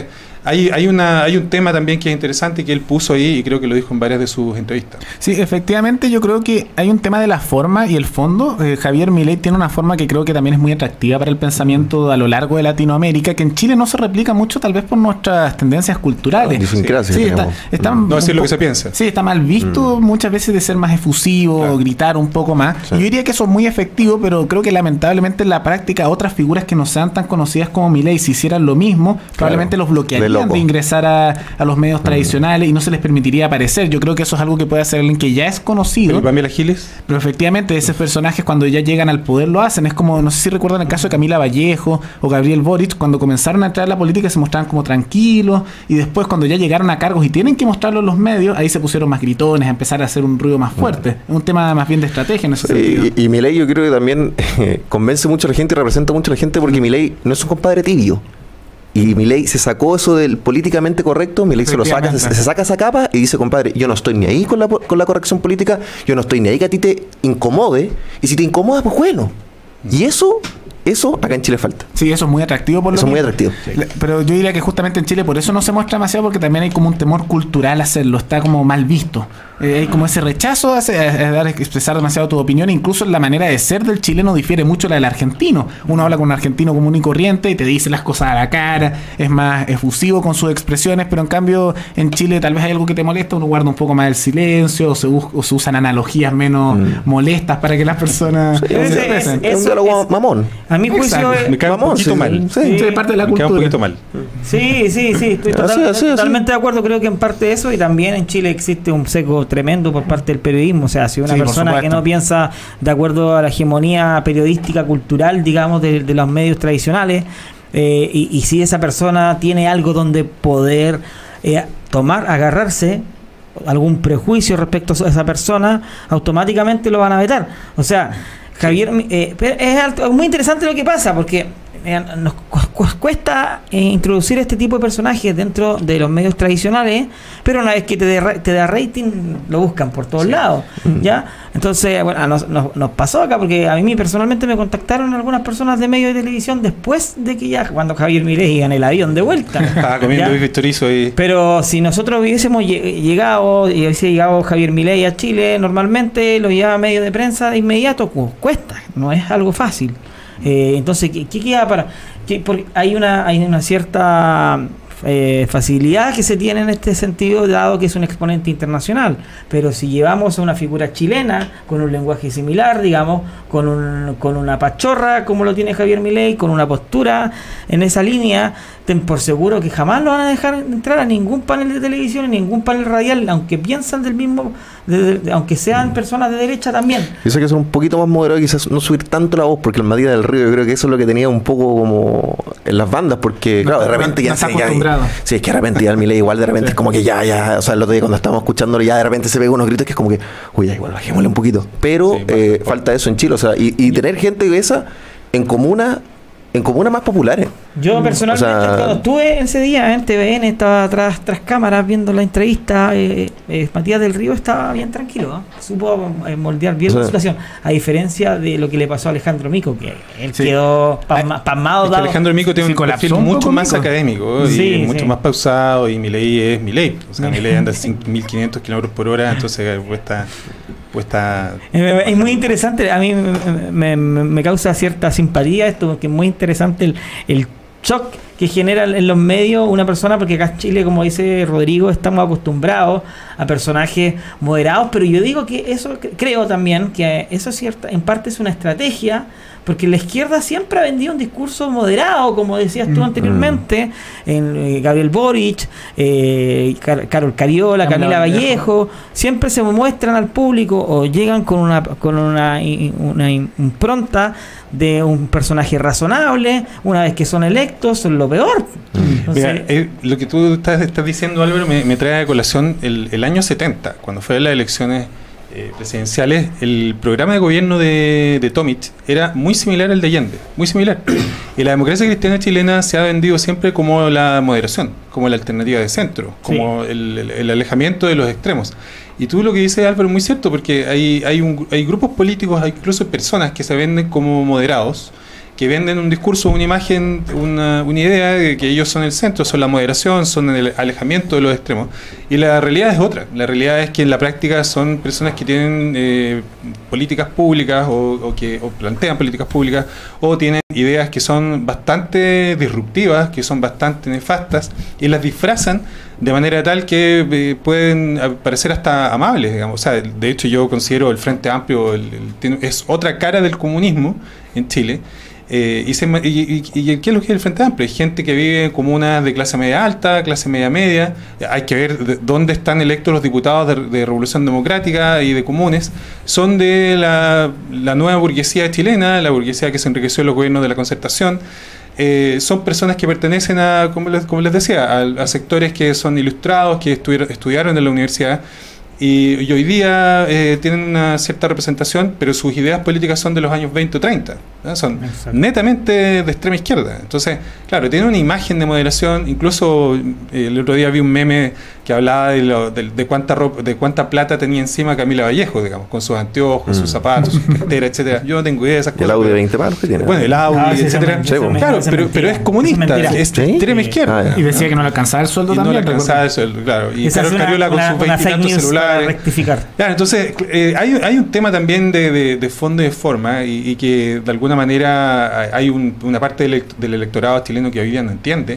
S5: hay un tema también que es interesante que él puso ahí y creo que lo dijo en varias de sus entrevistas.
S1: Sí, efectivamente yo creo que hay un tema de la forma y el fondo. Javier Milei tiene una forma que creo que también es muy atractiva para el pensamiento a lo largo de Latinoamérica, que en Chile no se replica mucho tal vez por nuestras tendencias culturales.
S2: Idiosincrasia
S1: Sí,
S2: que
S1: está
S5: No decir lo que se piensa.
S1: Sí, está mal visto muchas veces de ser más efusivo,
S5: Claro.
S1: gritar un poco más.
S2: Sí.
S1: Yo diría que eso es muy efectivo, pero creo que lamentablemente en la práctica otras figuras que no sean tan conocidas como Milei, si hicieran lo mismo, probablemente los
S2: De
S1: bloquearían
S2: loco.
S1: de ingresar a los medios tradicionales y no se les permitiría aparecer. Yo creo que eso es algo que puede hacer alguien que ya es conocido.
S5: ¿El Pamela Giles?
S1: Pero efectivamente, esos personajes cuando ya llegan al poder lo hacen. Es como, no sé si recuerdan el caso de Camila Vallejo o Gabriel Boric, cuando comenzaron a entrar a la política se mostraban como tranquilos y después cuando ya llegaron a cargos y tienen que mostrarlo en los medios, ahí se pusieron más gritones, a empezar a hacer un ruido más fuerte. Es un tema más bien de estrategia en ese sentido.
S2: Y Milei yo creo que también convence mucho a la gente y representa mucho a la gente porque Milei no es un compadre tibio. Y Milei se sacó eso del políticamente correcto, Milei se lo saca,
S1: Efectivamente.
S2: se saca esa capa y dice, compadre, yo no estoy ni ahí con la corrección política, yo no estoy ni ahí que a ti te incomode, y si te incomoda, pues bueno. Y eso acá en Chile falta.
S1: Sí, eso es muy atractivo por lo
S2: Eso es muy
S1: mismo.
S2: atractivo.
S1: Pero yo diría que justamente en Chile por eso no se muestra demasiado, porque también hay como un temor cultural a hacerlo, está como mal visto. Hay como ese rechazo a expresar demasiado tu opinión, incluso la manera de ser del chileno difiere mucho de la del argentino. Uno habla con un argentino común y corriente y te dice las cosas a la cara, es más efusivo con sus expresiones, pero en cambio en Chile tal vez hay algo que te molesta, uno guarda un poco más el silencio, o se usan analogías menos molestas para que las personas se expresen.
S2: Es un diálogo mamón.
S4: A mi juicio,
S1: Exacto.
S5: Me cae un
S2: Vamos,
S5: poquito
S2: sí,
S5: mal.
S2: sí.
S1: Sí, es parte de la
S5: Me cae un
S1: cultura.
S5: poquito mal.
S4: sí, estoy
S2: Así.
S4: totalmente de acuerdo. Creo que en parte de eso, y también en Chile existe un seco tremendo por parte del periodismo. O sea, si una
S1: Sí, por
S4: persona que
S1: supuesto.
S4: no piensa de acuerdo a la hegemonía periodística cultural, digamos, de los medios tradicionales, y si esa persona tiene algo donde poder agarrarse algún prejuicio respecto a esa persona, automáticamente lo van a vetar. O sea, Javier, pero es muy interesante lo que pasa, porque nos cuesta introducir este tipo de personajes dentro de los medios tradicionales, pero una vez que te da rating, lo buscan por todos lados, ¿ya? Entonces, bueno, nos pasó acá, porque a mí personalmente me contactaron algunas personas de medios de televisión después de que ya, cuando Javier Milei iba en el avión de vuelta.
S5: Estaba comiendo
S4: ¿ya?
S5: bife chorizo y...
S4: Pero si nosotros hubiésemos llegado y hubiese llegado Javier Milei a Chile, normalmente lo llevaba a medios de prensa de inmediato, cuesta, no es algo fácil. Entonces, ¿qué queda para...? Porque hay una cierta facilidad que se tiene en este sentido, dado que es un exponente internacional. Pero si llevamos a una figura chilena con un lenguaje similar, digamos, con una pachorra como lo tiene Javier Milei, con una postura en esa línea, ten por seguro que jamás lo van a dejar entrar a ningún panel de televisión, ni ningún panel radial, aunque piensan del mismo, aunque sean personas de derecha también.
S2: Yo sé que ser un poquito más moderado y quizás no subir tanto la voz, porque el Matías del Río yo creo que eso es lo que tenía un poco como en las bandas, porque claro, de repente ya
S1: está acostumbrado.
S2: sí, es que de repente ya el Milei igual de repente es como que ya, o sea, el otro día cuando estábamos escuchándolo ya de repente se pega unos gritos que es como que, uy, ya igual bajémosle un poquito. Pero
S5: Sí,
S2: falta eso en Chile, o sea, y tener gente esa en comunas más populares.
S4: Yo personalmente,
S2: O sea,
S4: cuando estuve ese día en TVN, estaba tras cámaras viendo la entrevista, Matías del Río estaba bien tranquilo, ¿eh? Supo moldear bien
S2: O sea,
S4: la situación, a diferencia de lo que le pasó a Alejandro Mico, que él
S1: Sí.
S4: quedó pasmado.
S5: Es que Alejandro Mico tiene
S1: Sí,
S5: un
S1: colapsó
S5: perfil
S1: un
S5: mucho
S1: poco
S5: más
S1: Mico.
S5: académico
S4: Sí,
S5: y mucho
S4: sí.
S5: más pausado, y Milei es Milei. O sea, Milei anda a 1500 kilómetros por hora, entonces cuesta
S4: Es muy interesante, a mí me causa cierta simpatía esto, porque es muy interesante el shock que genera en los medios una persona, porque acá en Chile, como dice Rodrigo, estamos acostumbrados a personajes moderados, pero yo digo que eso, creo también que eso es cierta, en parte es una estrategia, porque la izquierda siempre ha vendido un discurso moderado, como decías tú anteriormente, en Gabriel Boric, Carol Cariola, Camila Vallejo, siempre se muestran al público o llegan con una impronta de un personaje razonable. Una vez que son electos, son lo peor. Entonces,
S5: Mira, lo que tú estás diciendo, Álvaro, me trae a colación el año 70, cuando fue las elecciones presidenciales. El programa de gobierno de Tomic era muy similar al de Allende, muy similar. Y la democracia cristiana chilena se ha vendido siempre como la moderación, como la alternativa de centro, como el alejamiento de los extremos. Y tú lo que dices, Álvaro, es muy cierto, porque hay grupos políticos, hay incluso personas que se venden como moderados, que venden un discurso, una imagen, una idea de que ellos son el centro, son la moderación, son el alejamiento de los extremos. Y la realidad es otra. La realidad es que en la práctica son personas que tienen políticas públicas o plantean políticas públicas o tienen ideas que son bastante disruptivas, que son bastante nefastas y las disfrazan de manera tal que pueden parecer hasta amables, digamos. O sea, de hecho yo considero el Frente Amplio es otra cara del comunismo en Chile. ¿Y qué es lo que es el Frente Amplio? Hay gente que vive en comunas de clase media alta, clase media media. Hay que ver dónde están electos los diputados de Revolución Democrática y de comunes. Son de la nueva burguesía chilena, la burguesía que se enriqueció en los gobiernos de la Concertación. Son personas que pertenecen a, como les decía, a sectores que son ilustrados, que estudiaron en la universidad. Y hoy día tienen una cierta representación, pero sus ideas políticas son de los años 20 o 30, ¿no? Son netamente de extrema izquierda. Entonces, claro, tienen una imagen de moderación. Incluso el otro día vi un meme que hablaba de cuánta plata tenía encima Camila Vallejo, digamos, con sus anteojos, sus zapatos, sus carteras, etcétera. Yo no tengo idea de esas cosas.
S2: El Audi de 20 palos que tiene.
S5: Bueno, el Audi, etcétera. Claro, pero es comunista, es de extrema izquierda.
S1: Y decía que no le alcanzaba el sueldo
S5: y
S1: también.
S5: No le alcanzaba el sueldo, claro. Y
S4: Carlos
S5: Cariola con sus 20 y tantos celulares.
S4: Rectificar.
S5: Claro, entonces hay un tema también de fondo y de forma y que de alguna manera hay una parte del electorado chileno que hoy día no entiende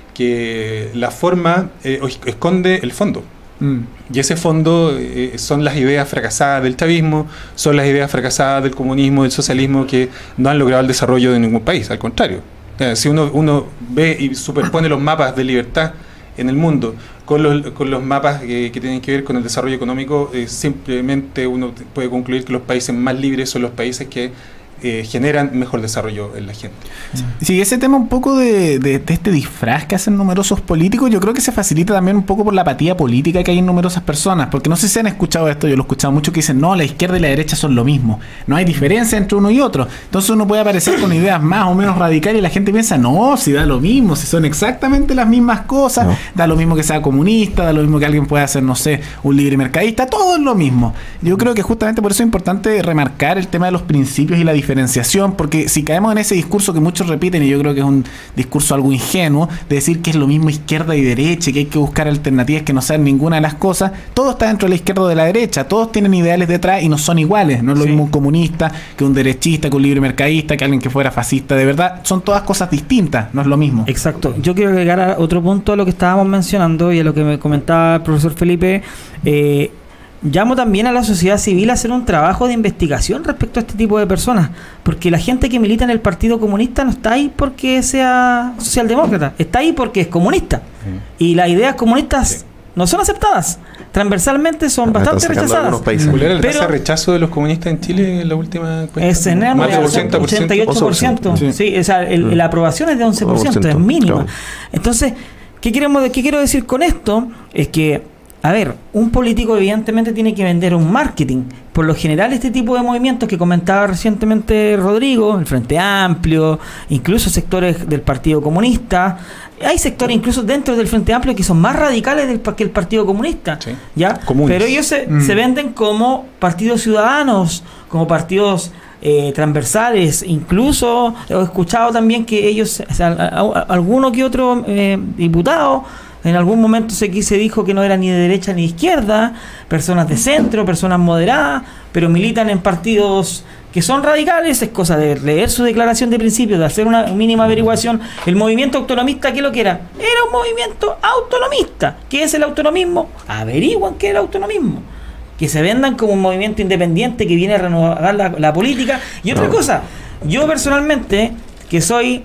S5: que la forma esconde el fondo. Y ese fondo son las ideas fracasadas del chavismo, son las ideas fracasadas del comunismo, del socialismo, que no han logrado el desarrollo de ningún país, al contrario. Si uno ve y superpone los mapas de libertad en el mundo con los mapas que tienen que ver con el desarrollo económico, simplemente uno puede concluir que los países más libres son los países que generan mejor desarrollo en la gente.
S1: Sí, ese tema un poco de este disfraz que hacen numerosos políticos, yo creo que se facilita también un poco por la apatía política que hay en numerosas personas, porque no sé si han escuchado esto, yo lo he escuchado mucho, que dicen, no, la izquierda y la derecha son lo mismo, no hay diferencia entre uno y otro, entonces uno puede aparecer con ideas más o menos radicales y la gente piensa, no, si da lo mismo, si son exactamente las mismas cosas, da lo mismo que sea comunista, da lo mismo que alguien pueda ser, no sé, un libre mercadista, todo es lo mismo. Yo creo que justamente por eso es importante remarcar el tema de los principios y la diferenciación, porque si caemos en ese discurso que muchos repiten, y yo creo que es un discurso algo ingenuo, de decir que es lo mismo izquierda y derecha, que hay que buscar alternativas que no sean ninguna de las cosas, todo está dentro de la izquierda o de la derecha, todos tienen ideales detrás y no son iguales, no es lo mismo un comunista que un derechista, que un libre mercadista, que alguien que fuera fascista, de verdad, son todas cosas distintas, no es lo mismo.
S4: Exacto, yo quiero agregar a otro punto a lo que estábamos mencionando y a lo que me comentaba el profesor Felipe. Llamo también a la sociedad civil a hacer un trabajo de investigación respecto a este tipo de personas, porque la gente que milita en el Partido Comunista no está ahí porque sea socialdemócrata, está ahí porque es comunista, y las ideas comunistas no son aceptadas, transversalmente son bastante rechazadas.
S5: ¿Cuál era el tasa de rechazo de los comunistas en Chile en la última encuesta?
S4: Es en
S5: más de
S4: 88%. Sí, o sea, la aprobación es de 11%, es mínima. Entonces, ¿qué quiero decir con esto? Es que, a ver, un político evidentemente tiene que vender un marketing. Por lo general, este tipo de movimientos que comentaba recientemente Rodrigo, el Frente Amplio, incluso sectores del Partido Comunista, hay sectores incluso dentro del Frente Amplio que son más radicales que el Partido Comunista,
S5: sí,
S4: ¿ya? Pero ellos se venden como partidos ciudadanos, como partidos transversales. Incluso he escuchado también que ellos, o sea, alguno que otro diputado, en algún momento se dijo que no era ni de derecha ni de izquierda, personas de centro, personas moderadas, pero militan en partidos que son radicales. Es cosa de leer su declaración de principio, de hacer una mínima averiguación. El movimiento autonomista, ¿qué es lo que era? Era un movimiento autonomista. ¿Qué es el autonomismo? Averiguan qué es el autonomismo. Que se vendan como un movimiento independiente que viene a renovar la política. Y otra cosa, yo personalmente, que soy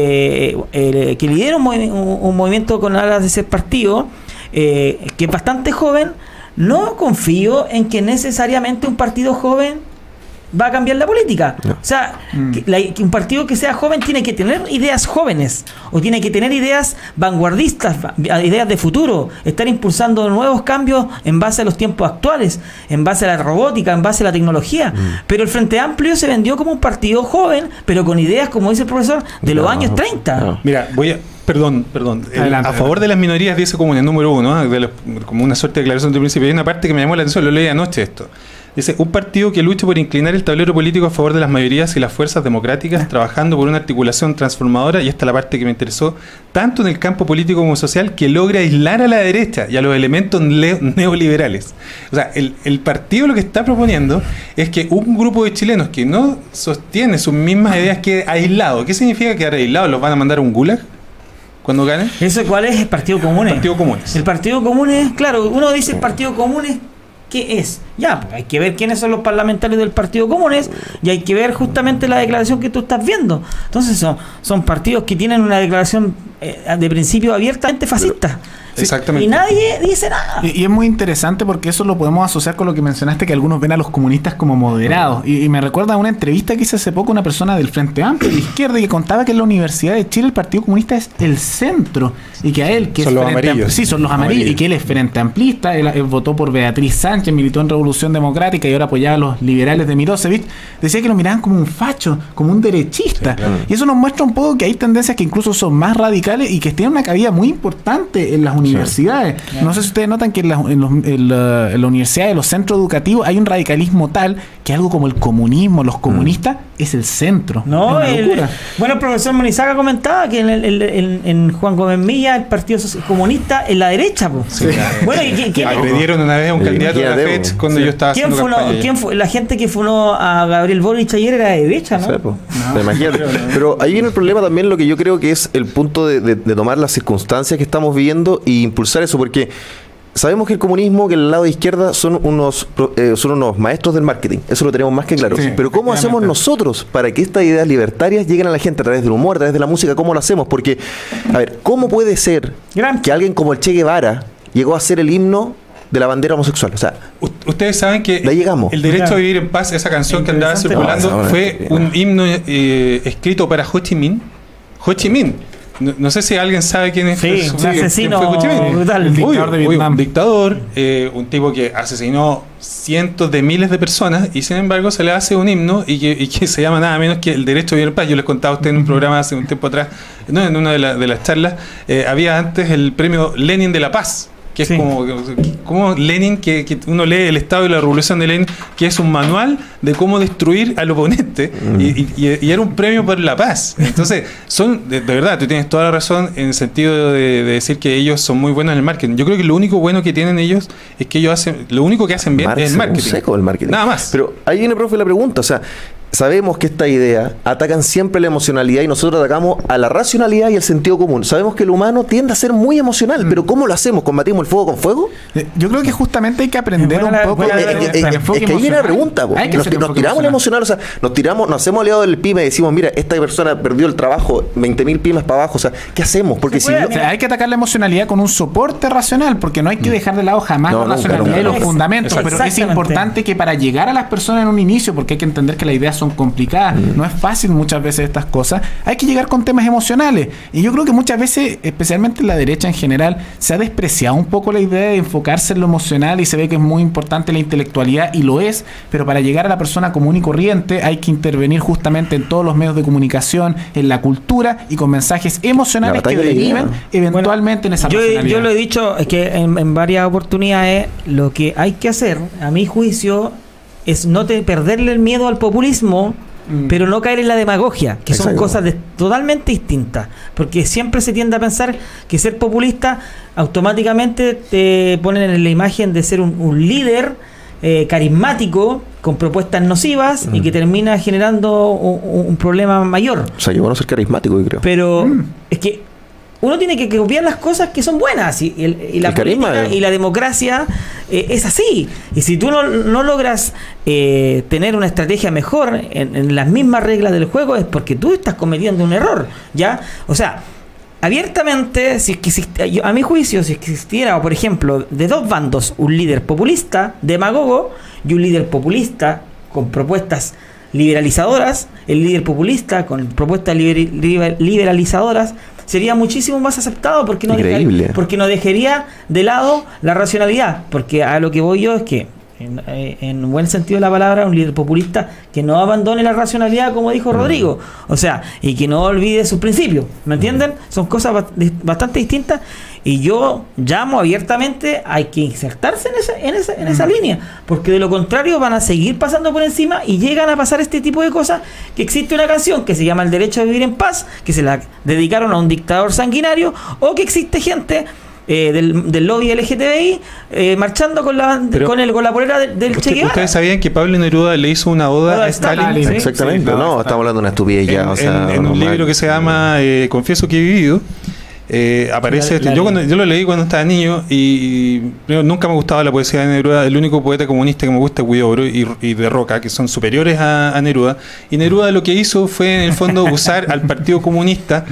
S4: que lidero un movimiento con alas de ser partido, que es bastante joven, no confío en que necesariamente un partido joven va a cambiar la política. No. O sea, que un partido que sea joven tiene que tener ideas jóvenes, o tiene que tener ideas vanguardistas, ideas de futuro, estar impulsando nuevos cambios en base a los tiempos actuales, en base a la robótica, en base a la tecnología. Pero el Frente Amplio se vendió como un partido joven, pero con ideas, como dice el profesor, de los años 30.
S5: No. Mira, Perdón. A favor de las minorías dice como en el número 1, como una suerte de declaración de principio. Hay una parte que me llamó la atención, lo leí anoche esto. Dice, un partido que luche por inclinar el tablero político a favor de las mayorías y las fuerzas democráticas, trabajando por una articulación transformadora, y esta es la parte que me interesó, tanto en el campo político como social, que logre aislar a la derecha y a los elementos neoliberales. O sea, el partido lo que está proponiendo es que un grupo de chilenos que no sostiene sus mismas ideas quede aislado. ¿Qué significa quedar aislado? ¿Los van a mandar a un gulag cuando ganen?
S4: ¿Eso cuál es? El Partido Comunes.
S5: Partido Comunes.
S4: El Partido Comunes, claro, uno dice el Partido Comunes, ¿qué es? Ya, pues hay que ver quiénes son los parlamentarios del Partido Comunes y hay que ver justamente la declaración que tú estás viendo. Entonces son partidos que tienen una declaración de principio abiertamente fascista.
S5: Exactamente.
S4: Y nadie dice nada.
S1: Y es muy interesante porque eso lo podemos asociar con lo que mencionaste, que algunos ven a los comunistas como moderados. Y me recuerda a una entrevista que hice hace poco una persona del Frente Amplio, de la izquierda, que contaba que en la Universidad de Chile el Partido Comunista es el centro. Y que a él, que
S5: son
S1: es
S5: los amarillos.
S1: Sí, son los amarillos. Y que él es frente amplista. Él votó por Beatriz Sánchez, militó en Revolución Democrática y ahora apoyaba a los liberales de Milosevic. Decía que lo miraban como un facho, como un derechista. Sí, claro. Y eso nos muestra un poco que hay tendencias que incluso son más radicales y que tienen una cabida muy importante en las universidades. Sí. No sé si ustedes notan que en la universidad, en los centros educativos, hay un radicalismo tal que algo como el comunismo, los comunistas, es el centro.
S4: No, bueno, el profesor Monizaga comentaba que en Juan Gómez Milla, el Partido Comunista, en la derecha.
S5: Sí, bueno, agredieron una vez a un candidato de la FECH cuando yo estaba haciendo campaña.
S4: ¿Quién fue? La gente que funó a Gabriel Boric ayer era de derecha, ¿no?
S2: No, imagínate. Pero ahí viene el problema también, lo que yo creo que es el punto de tomar las circunstancias que estamos viviendo e impulsar eso, porque sabemos que el comunismo, que el lado de izquierda son unos maestros del marketing, eso lo tenemos más que claro. Sí, pero ¿cómo hacemos nosotros para que estas ideas libertarias lleguen a la gente a través del humor, a través de la música? ¿Cómo lo hacemos? Porque, a ver, ¿cómo puede ser que alguien como el Che Guevara llegó a ser el himno de la bandera homosexual? O sea,
S5: ustedes saben que
S2: llegamos.
S5: El derecho a vivir en paz, esa canción que andaba circulando, fue un himno escrito para Ho Chi Minh. Ho Chi Minh. No sé si alguien sabe quién es.
S4: Sí, un asesino
S5: brutal. El dictador de Vietnam. Un dictador, un tipo que asesinó cientos de miles de personas y sin embargo se le hace un himno y que se llama nada menos que el derecho a vivir en paz. Yo les contaba a ustedes en un programa hace un tiempo atrás, en una de las charlas, había antes el premio Lenin de la Paz, que es como Lenin, que uno lee El Estado y la Revolución de Lenin, que es un manual de cómo destruir al oponente, y era un premio por la paz. Entonces, son de verdad, tú tienes toda la razón en el sentido de decir que ellos son muy buenos en el marketing. Yo creo que lo único bueno que tienen ellos es que ellos lo único que hacen bien es el marketing.
S2: Seco el marketing.
S5: Nada más.
S2: Pero ahí viene, profe, la pregunta, o sea, sabemos que esta idea atacan siempre la emocionalidad y nosotros atacamos a la racionalidad y el sentido común. Sabemos que el humano tiende a ser muy emocional, pero ¿cómo lo hacemos? ¿Combatimos el fuego con fuego?
S1: Yo creo que justamente hay que aprender un poco.
S2: Es que ahí viene la pregunta. Nos tiramos la emocional, o sea, nos hacemos aliados del PYME y decimos, mira, esta persona perdió el trabajo, 20.000 pymes para abajo, o sea, ¿qué hacemos? Porque
S1: hay que atacar la emocionalidad con un soporte racional, porque no hay que dejar de lado jamás la racionalidad y los fundamentos, pero es importante que para llegar a las personas en un inicio, porque hay que entender que las ideas son complicadas, no es fácil muchas veces estas cosas, hay que llegar con temas emocionales. Y yo creo que muchas veces, especialmente en la derecha en general, se ha despreciado un poco la idea de enfocarse en lo emocional y se ve que es muy importante la intelectualidad, y lo es, pero para llegar a la persona común y corriente hay que intervenir justamente en todos los medios de comunicación, en la cultura y con mensajes emocionales que deriven eventualmente en esa personalidad.
S4: Yo lo he dicho, es que en varias oportunidades lo que hay que hacer, a mi juicio, es no perderle el miedo al populismo, pero no caer en la demagogia, que son cosas totalmente distintas, porque siempre se tiende a pensar que ser populista automáticamente te ponen en la imagen de ser un líder carismático con propuestas nocivas y que termina generando un problema mayor.
S2: O sea, yo bueno ser carismático, yo creo.
S4: Pero es que uno tiene que copiar las cosas que son buenas, y la política y la democracia es así. Y si tú no logras tener una estrategia mejor en las mismas reglas del juego, es porque tú estás cometiendo un error, ¿ya? O sea, abiertamente, si es que a mi juicio, si existiera, por ejemplo, de dos bandos, un líder populista, demagogo, y un líder populista con propuestas liberalizadoras, el líder populista con propuestas liberalizadoras, sería muchísimo más aceptado, porque no dejaría de lado la racionalidad. Porque a lo que voy yo es que en buen sentido de la palabra, un líder populista que no abandone la racionalidad, como dijo Rodrigo, o sea, y que no olvide sus principios, ¿me entienden? Son cosas bastante distintas, y yo llamo abiertamente a que insertarse en esa línea, porque de lo contrario van a seguir pasando por encima y llegan a pasar este tipo de cosas, que existe una canción que se llama El derecho a vivir en paz, que se la dedicaron a un dictador sanguinario, o que existe gente del lobby LGTBI marchando con la polera del Che Guevara.
S5: ¿Ustedes sabían que Pablo Neruda le hizo una oda a Stalin?
S2: ¿Sí? Exactamente, sí, no, estamos hablando de una estupidez ya.
S5: En un libro que se llama Confieso que he vivido, aparece yo lo leí cuando estaba niño y nunca me gustaba la poesía de Neruda. El único poeta comunista que me gusta es Huidobro y de Roca, que son superiores a Neruda, y Neruda lo que hizo fue en el fondo usar al Partido Comunista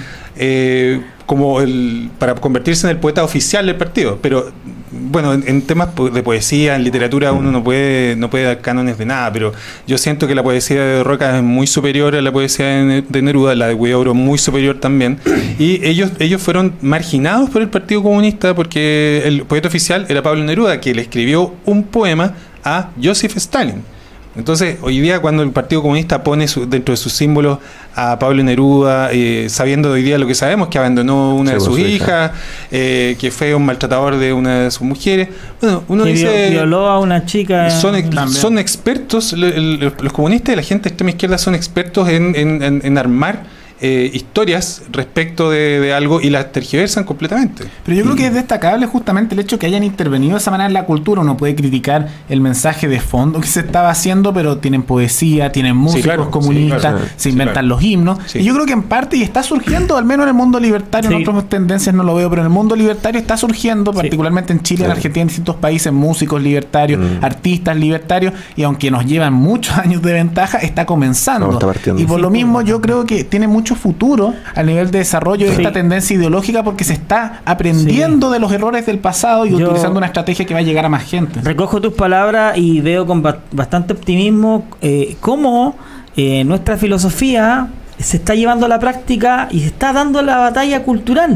S5: para convertirse en el poeta oficial del partido. Pero bueno, en temas de poesía, en literatura, uno no puede dar cánones de nada, pero yo siento que la poesía de Roca es muy superior a la poesía de Neruda, la de Huidobro muy superior también, y ellos fueron marginados por el Partido Comunista porque el poeta oficial era Pablo Neruda, que le escribió un poema a Joseph Stalin. Entonces, hoy día cuando el Partido Comunista pone dentro de sus símbolos a Pablo Neruda, sabiendo hoy día lo que sabemos, que abandonó una de sus hijas, que fue un maltratador de una de sus mujeres, bueno, uno
S4: que
S5: dice...
S4: violó a una chica...
S5: Son expertos, los comunistas y la gente de extrema izquierda son expertos en armar historias respecto de algo y las tergiversan completamente.
S1: Pero yo creo que es destacable justamente el hecho que hayan intervenido de esa manera en la cultura. Uno puede criticar el mensaje de fondo que se estaba haciendo, pero tienen poesía, tienen músicos comunistas, se inventan los himnos. Sí. Y yo creo que en parte, y está surgiendo, al menos en el mundo libertario, en otras tendencias no lo veo, pero en el mundo libertario está surgiendo, particularmente en Chile, en Argentina, en distintos países, músicos libertarios, artistas libertarios, y aunque nos llevan muchos años de ventaja, está comenzando. Y por lo mismo yo creo que tiene mucho futuro a nivel de desarrollo de esta tendencia ideológica, porque se está aprendiendo de los errores del pasado y utilizando una estrategia que va a llegar a más gente.
S4: Recojo tus palabras y veo con bastante optimismo cómo nuestra filosofía se está llevando a la práctica y se está dando la batalla cultural.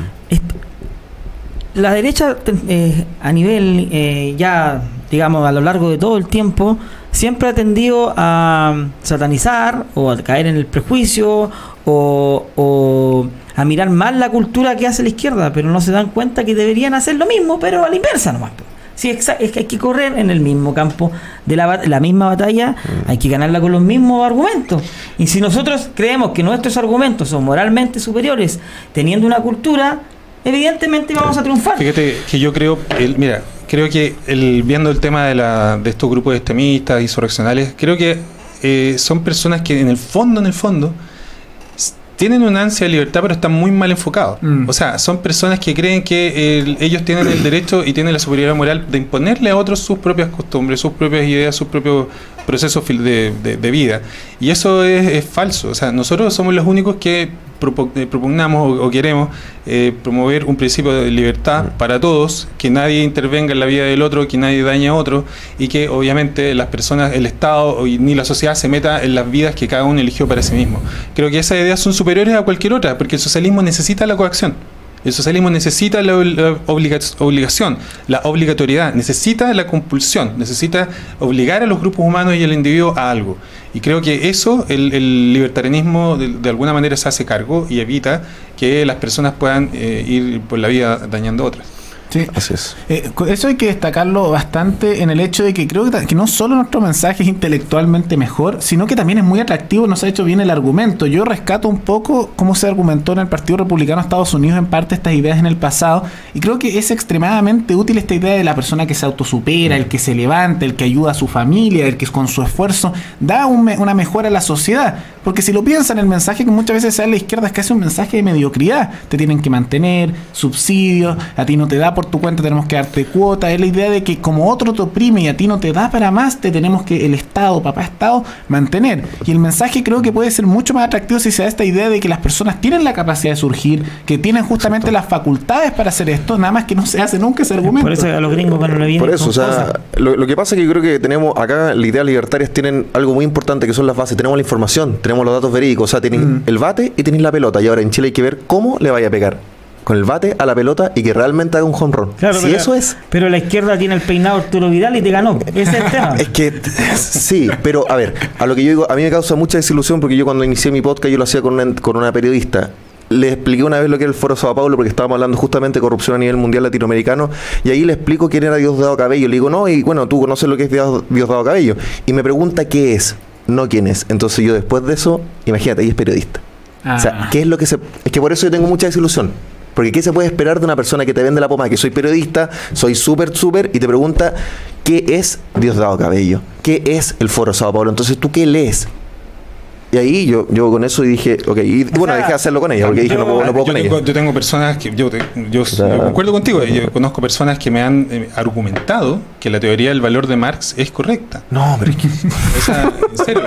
S4: La derecha a nivel ya, digamos, a lo largo de todo el tiempo, siempre ha tendido a satanizar o a caer en el prejuicio o a mirar mal la cultura que hace la izquierda, pero no se dan cuenta que deberían hacer lo mismo, pero a la inversa nomás. Sí, es que hay que correr en el mismo campo de la misma batalla, hay que ganarla con los mismos argumentos. Y si nosotros creemos que nuestros argumentos son moralmente superiores, teniendo una cultura, evidentemente vamos a triunfar.
S5: Fíjate que yo creo, creo que viendo el tema de estos grupos extremistas, insurreccionales, creo que son personas que en el fondo tienen una ansia de libertad, pero están muy mal enfocados. O sea, son personas que creen que ellos tienen el derecho y tienen la superioridad moral de imponerle a otros sus propias costumbres, sus propias ideas, sus propios procesos de vida. Y eso es falso. O sea, nosotros somos los únicos que propugnamos o queremos promover un principio de libertad para todos, que nadie intervenga en la vida del otro, que nadie dañe a otro, y que obviamente las personas, el Estado ni la sociedad se meta en las vidas que cada uno eligió para sí mismo. Creo que esas ideas son superiores a cualquier otra, porque el socialismo necesita la coacción. El socialismo necesita la obligación, la obligatoriedad, necesita la compulsión, necesita obligar a los grupos humanos y al individuo a algo. Y creo que eso, el libertarianismo de alguna manera se hace cargo y evita que las personas puedan ir por la vida dañando a otras.
S1: Sí, así es. Eso hay que destacarlo bastante en el hecho de que creo que no solo nuestro mensaje es intelectualmente mejor, sino que también es muy atractivo, nos ha hecho bien el argumento. Yo rescato un poco cómo se argumentó en el Partido Republicano de Estados Unidos en parte estas ideas en el pasado, y creo que es extremadamente útil esta idea de la persona que se autosupera, el que se levanta, el que ayuda a su familia, el que con su esfuerzo da una mejora a la sociedad. Porque si lo piensan, el mensaje que muchas veces se da a la izquierda es casi un mensaje de mediocridad. Te tienen que mantener, subsidios, a ti no te da por tu cuenta, tenemos que darte cuota. Es la idea de que como otro te oprime y a ti no te da para más, te tenemos que, el Estado, papá Estado, mantener. Y el mensaje creo que puede ser mucho más atractivo si se da esta idea de que las personas tienen la capacidad de surgir, que tienen justamente las facultades para hacer esto, nada más que no se hace nunca ese argumento.
S4: Por eso a los gringos van a la vida.
S2: Por eso, o sea, lo que pasa es que yo creo que tenemos acá, las ideas libertarias tienen algo muy importante que son las bases. Tenemos la información, tenemos los datos verídicos, o sea, tenéis el bate y tenéis la pelota, y ahora en Chile hay que ver cómo le vaya a pegar. con el bate a la pelota y que realmente haga un home run.
S4: Claro,
S2: Si eso es.
S4: Pero la izquierda tiene el peinado Arturo Vidal y te ganó. Ese es el tema.
S2: Es que sí, pero a ver, a lo que yo digo, a mí me causa mucha desilusión porque yo cuando inicié mi podcast yo lo hacía con una periodista. Le expliqué una vez lo que era el Foro Sao Paulo porque estábamos hablando justamente de corrupción a nivel mundial latinoamericano y ahí le explico quién era Diosdado Cabello. Le digo, no, y bueno, tú conoces lo que es Diosdado Cabello. Y me pregunta qué es, no quién es. Entonces yo después de eso, imagínate, ella es periodista. O sea, ¿qué es lo que se...? Es que por eso yo tengo mucha desilusión. Porque ¿qué se puede esperar de una persona que te vende la pomada? Que soy periodista, soy súper, y te pregunta ¿qué es Diosdado Cabello? ¿Qué es el Foro Sao Paulo? Entonces, ¿tú qué lees? Y ahí yo con eso dije, ok, y bueno, dejé de hacerlo con ella, porque dije, no puedo con ella.
S5: Yo tengo personas que, yo concuerdo contigo, yo conozco personas que me han argumentado que la teoría del valor de Marx es correcta.
S2: No, pero es que...
S5: En serio.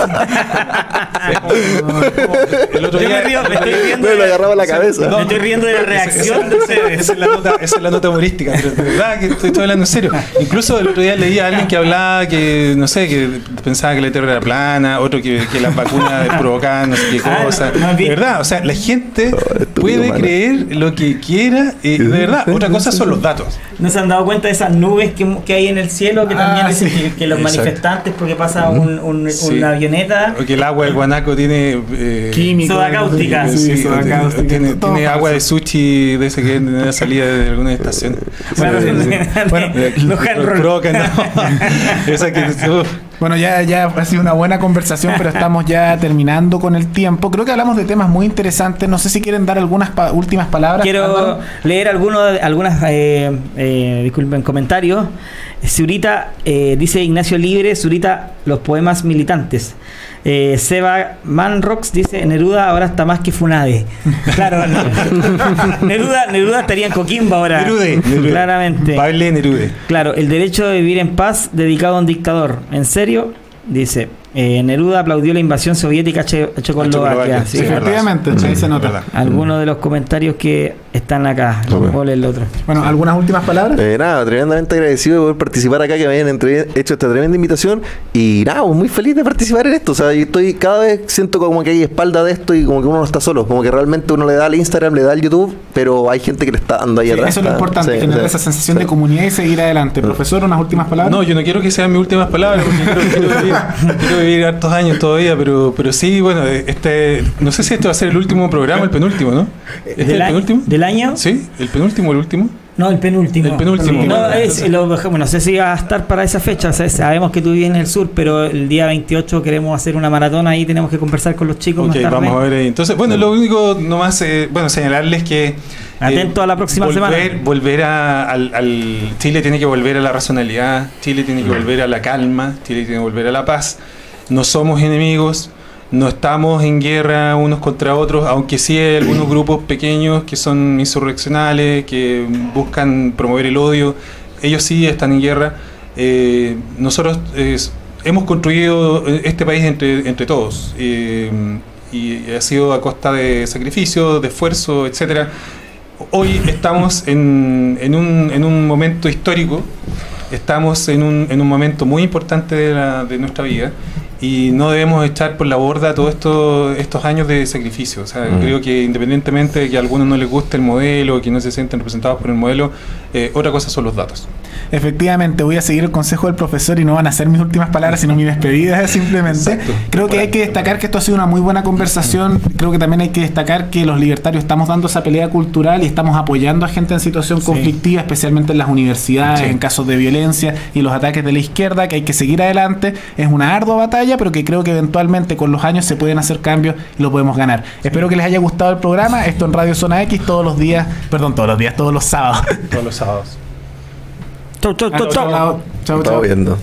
S5: El otro día...
S4: me estoy riendo
S2: me lo agarraba la cabeza.
S4: Me estoy riendo de la reacción de ustedes.
S5: Esa es la nota humorística, pero de verdad que estoy hablando en serio. Incluso el otro día leí a alguien que hablaba que, no sé, que pensaba que la Tierra era plana, otro que las vacunas provocaban no sé qué cosa. De verdad, o sea, la gente puede creer lo que quiera, de verdad. Otra cosa son los datos.
S4: ¿No se han dado cuenta de esas nubes que hay en el cielo? Que también dicen que los manifestantes, porque pasa una avioneta.
S5: O que el agua del Guanaco tiene
S1: químico,
S4: soda cáustica.
S1: Sí, soda cáustica.
S5: Tiene agua de sushi de ese que en la salida de alguna estación.
S1: Bueno, ya ha sido una buena conversación, pero estamos ya terminando con el tiempo. Creo que hablamos de temas muy interesantes. No sé si quieren dar algunas últimas palabras.
S4: Quiero leer algunas disculpen, comentarios. Zurita, dice Ignacio Libre, Zurita, los poemas militantes. Seba Manrox dice, Neruda ahora está más que Funade. Claro, Neruda estaría en Coquimbo ahora.
S5: Nerude.
S4: Claramente.
S5: Pablo Nerude.
S4: Claro, el derecho de vivir en paz dedicado a un dictador. ¿En serio? Dice, Neruda aplaudió la invasión soviética a Checoslovaquia.
S1: Sí, efectivamente, ahí se nota.
S4: Algunos de los comentarios que están acá. ¿Cuál es el otro?
S1: Bueno, ¿algunas últimas palabras?
S2: Nada, tremendamente agradecido de poder participar acá, que me hayan hecho esta tremenda invitación. Y nada, muy feliz de participar en esto. O sea, yo estoy cada vez siento como que hay espalda de esto y como que uno no está solo. Como que realmente uno le da al Instagram, le da al YouTube, pero hay gente que le está dando ahí atrás.
S1: Eso es lo importante, generar esa sensación de comunidad y seguir adelante. Profesor, unas últimas palabras.
S5: No, yo no quiero que sean mis últimas palabras, porque quiero vivir hartos años todavía, pero sí, bueno, no sé si este va a ser el último programa, el penúltimo, ¿no? ¿Este es el penúltimo?
S4: ¿Del año?
S5: Sí, el penúltimo o el último.
S4: No, el penúltimo.
S5: El penúltimo.
S4: No sé si va a estar para esa fecha. O sea, sabemos que tú vives en el sur, pero el día 28 queremos hacer una maratón ahí. Tenemos que conversar con los chicos.
S5: Ok, vamos a ver ahí. Entonces, bueno, lo único nomás, señalarles que...
S4: Atento a la próxima semana.
S5: Volver al Chile tiene que volver a la razonalidad, Chile tiene que volver a la calma, Chile tiene que volver a la paz. No somos enemigos, no estamos en guerra unos contra otros, aunque sí hay algunos grupos pequeños que son insurreccionales, que buscan promover el odio. Ellos sí están en guerra. Nosotros hemos construido este país entre todos y ha sido a costa de sacrificio, de esfuerzo, etcétera. Hoy estamos en un momento histórico, estamos en un momento muy importante de nuestra vida y no debemos echar por la borda todos estos años de sacrificio. O sea, creo que independientemente de que a algunos no les guste el modelo, que no se sienten representados por el modelo, otra cosa son los datos.
S1: Efectivamente, voy a seguir el consejo del profesor y no van a ser mis últimas palabras, sino mi despedida simplemente.
S5: Exacto.
S1: Creo que hay que destacar que esto ha sido una muy buena conversación. Creo que también hay que destacar que los libertarios estamos dando esa pelea cultural y estamos apoyando a gente en situación conflictiva, especialmente en las universidades, en casos de violencia y los ataques de la izquierda, que hay que seguir adelante. Es una ardua batalla, pero que creo que eventualmente con los años se pueden hacer cambios y lo podemos ganar. Espero que les haya gustado el programa. Esto en Radio Zona X todos los sábados.
S5: Todos los sábados.
S4: Chau.
S2: Estaba viendo.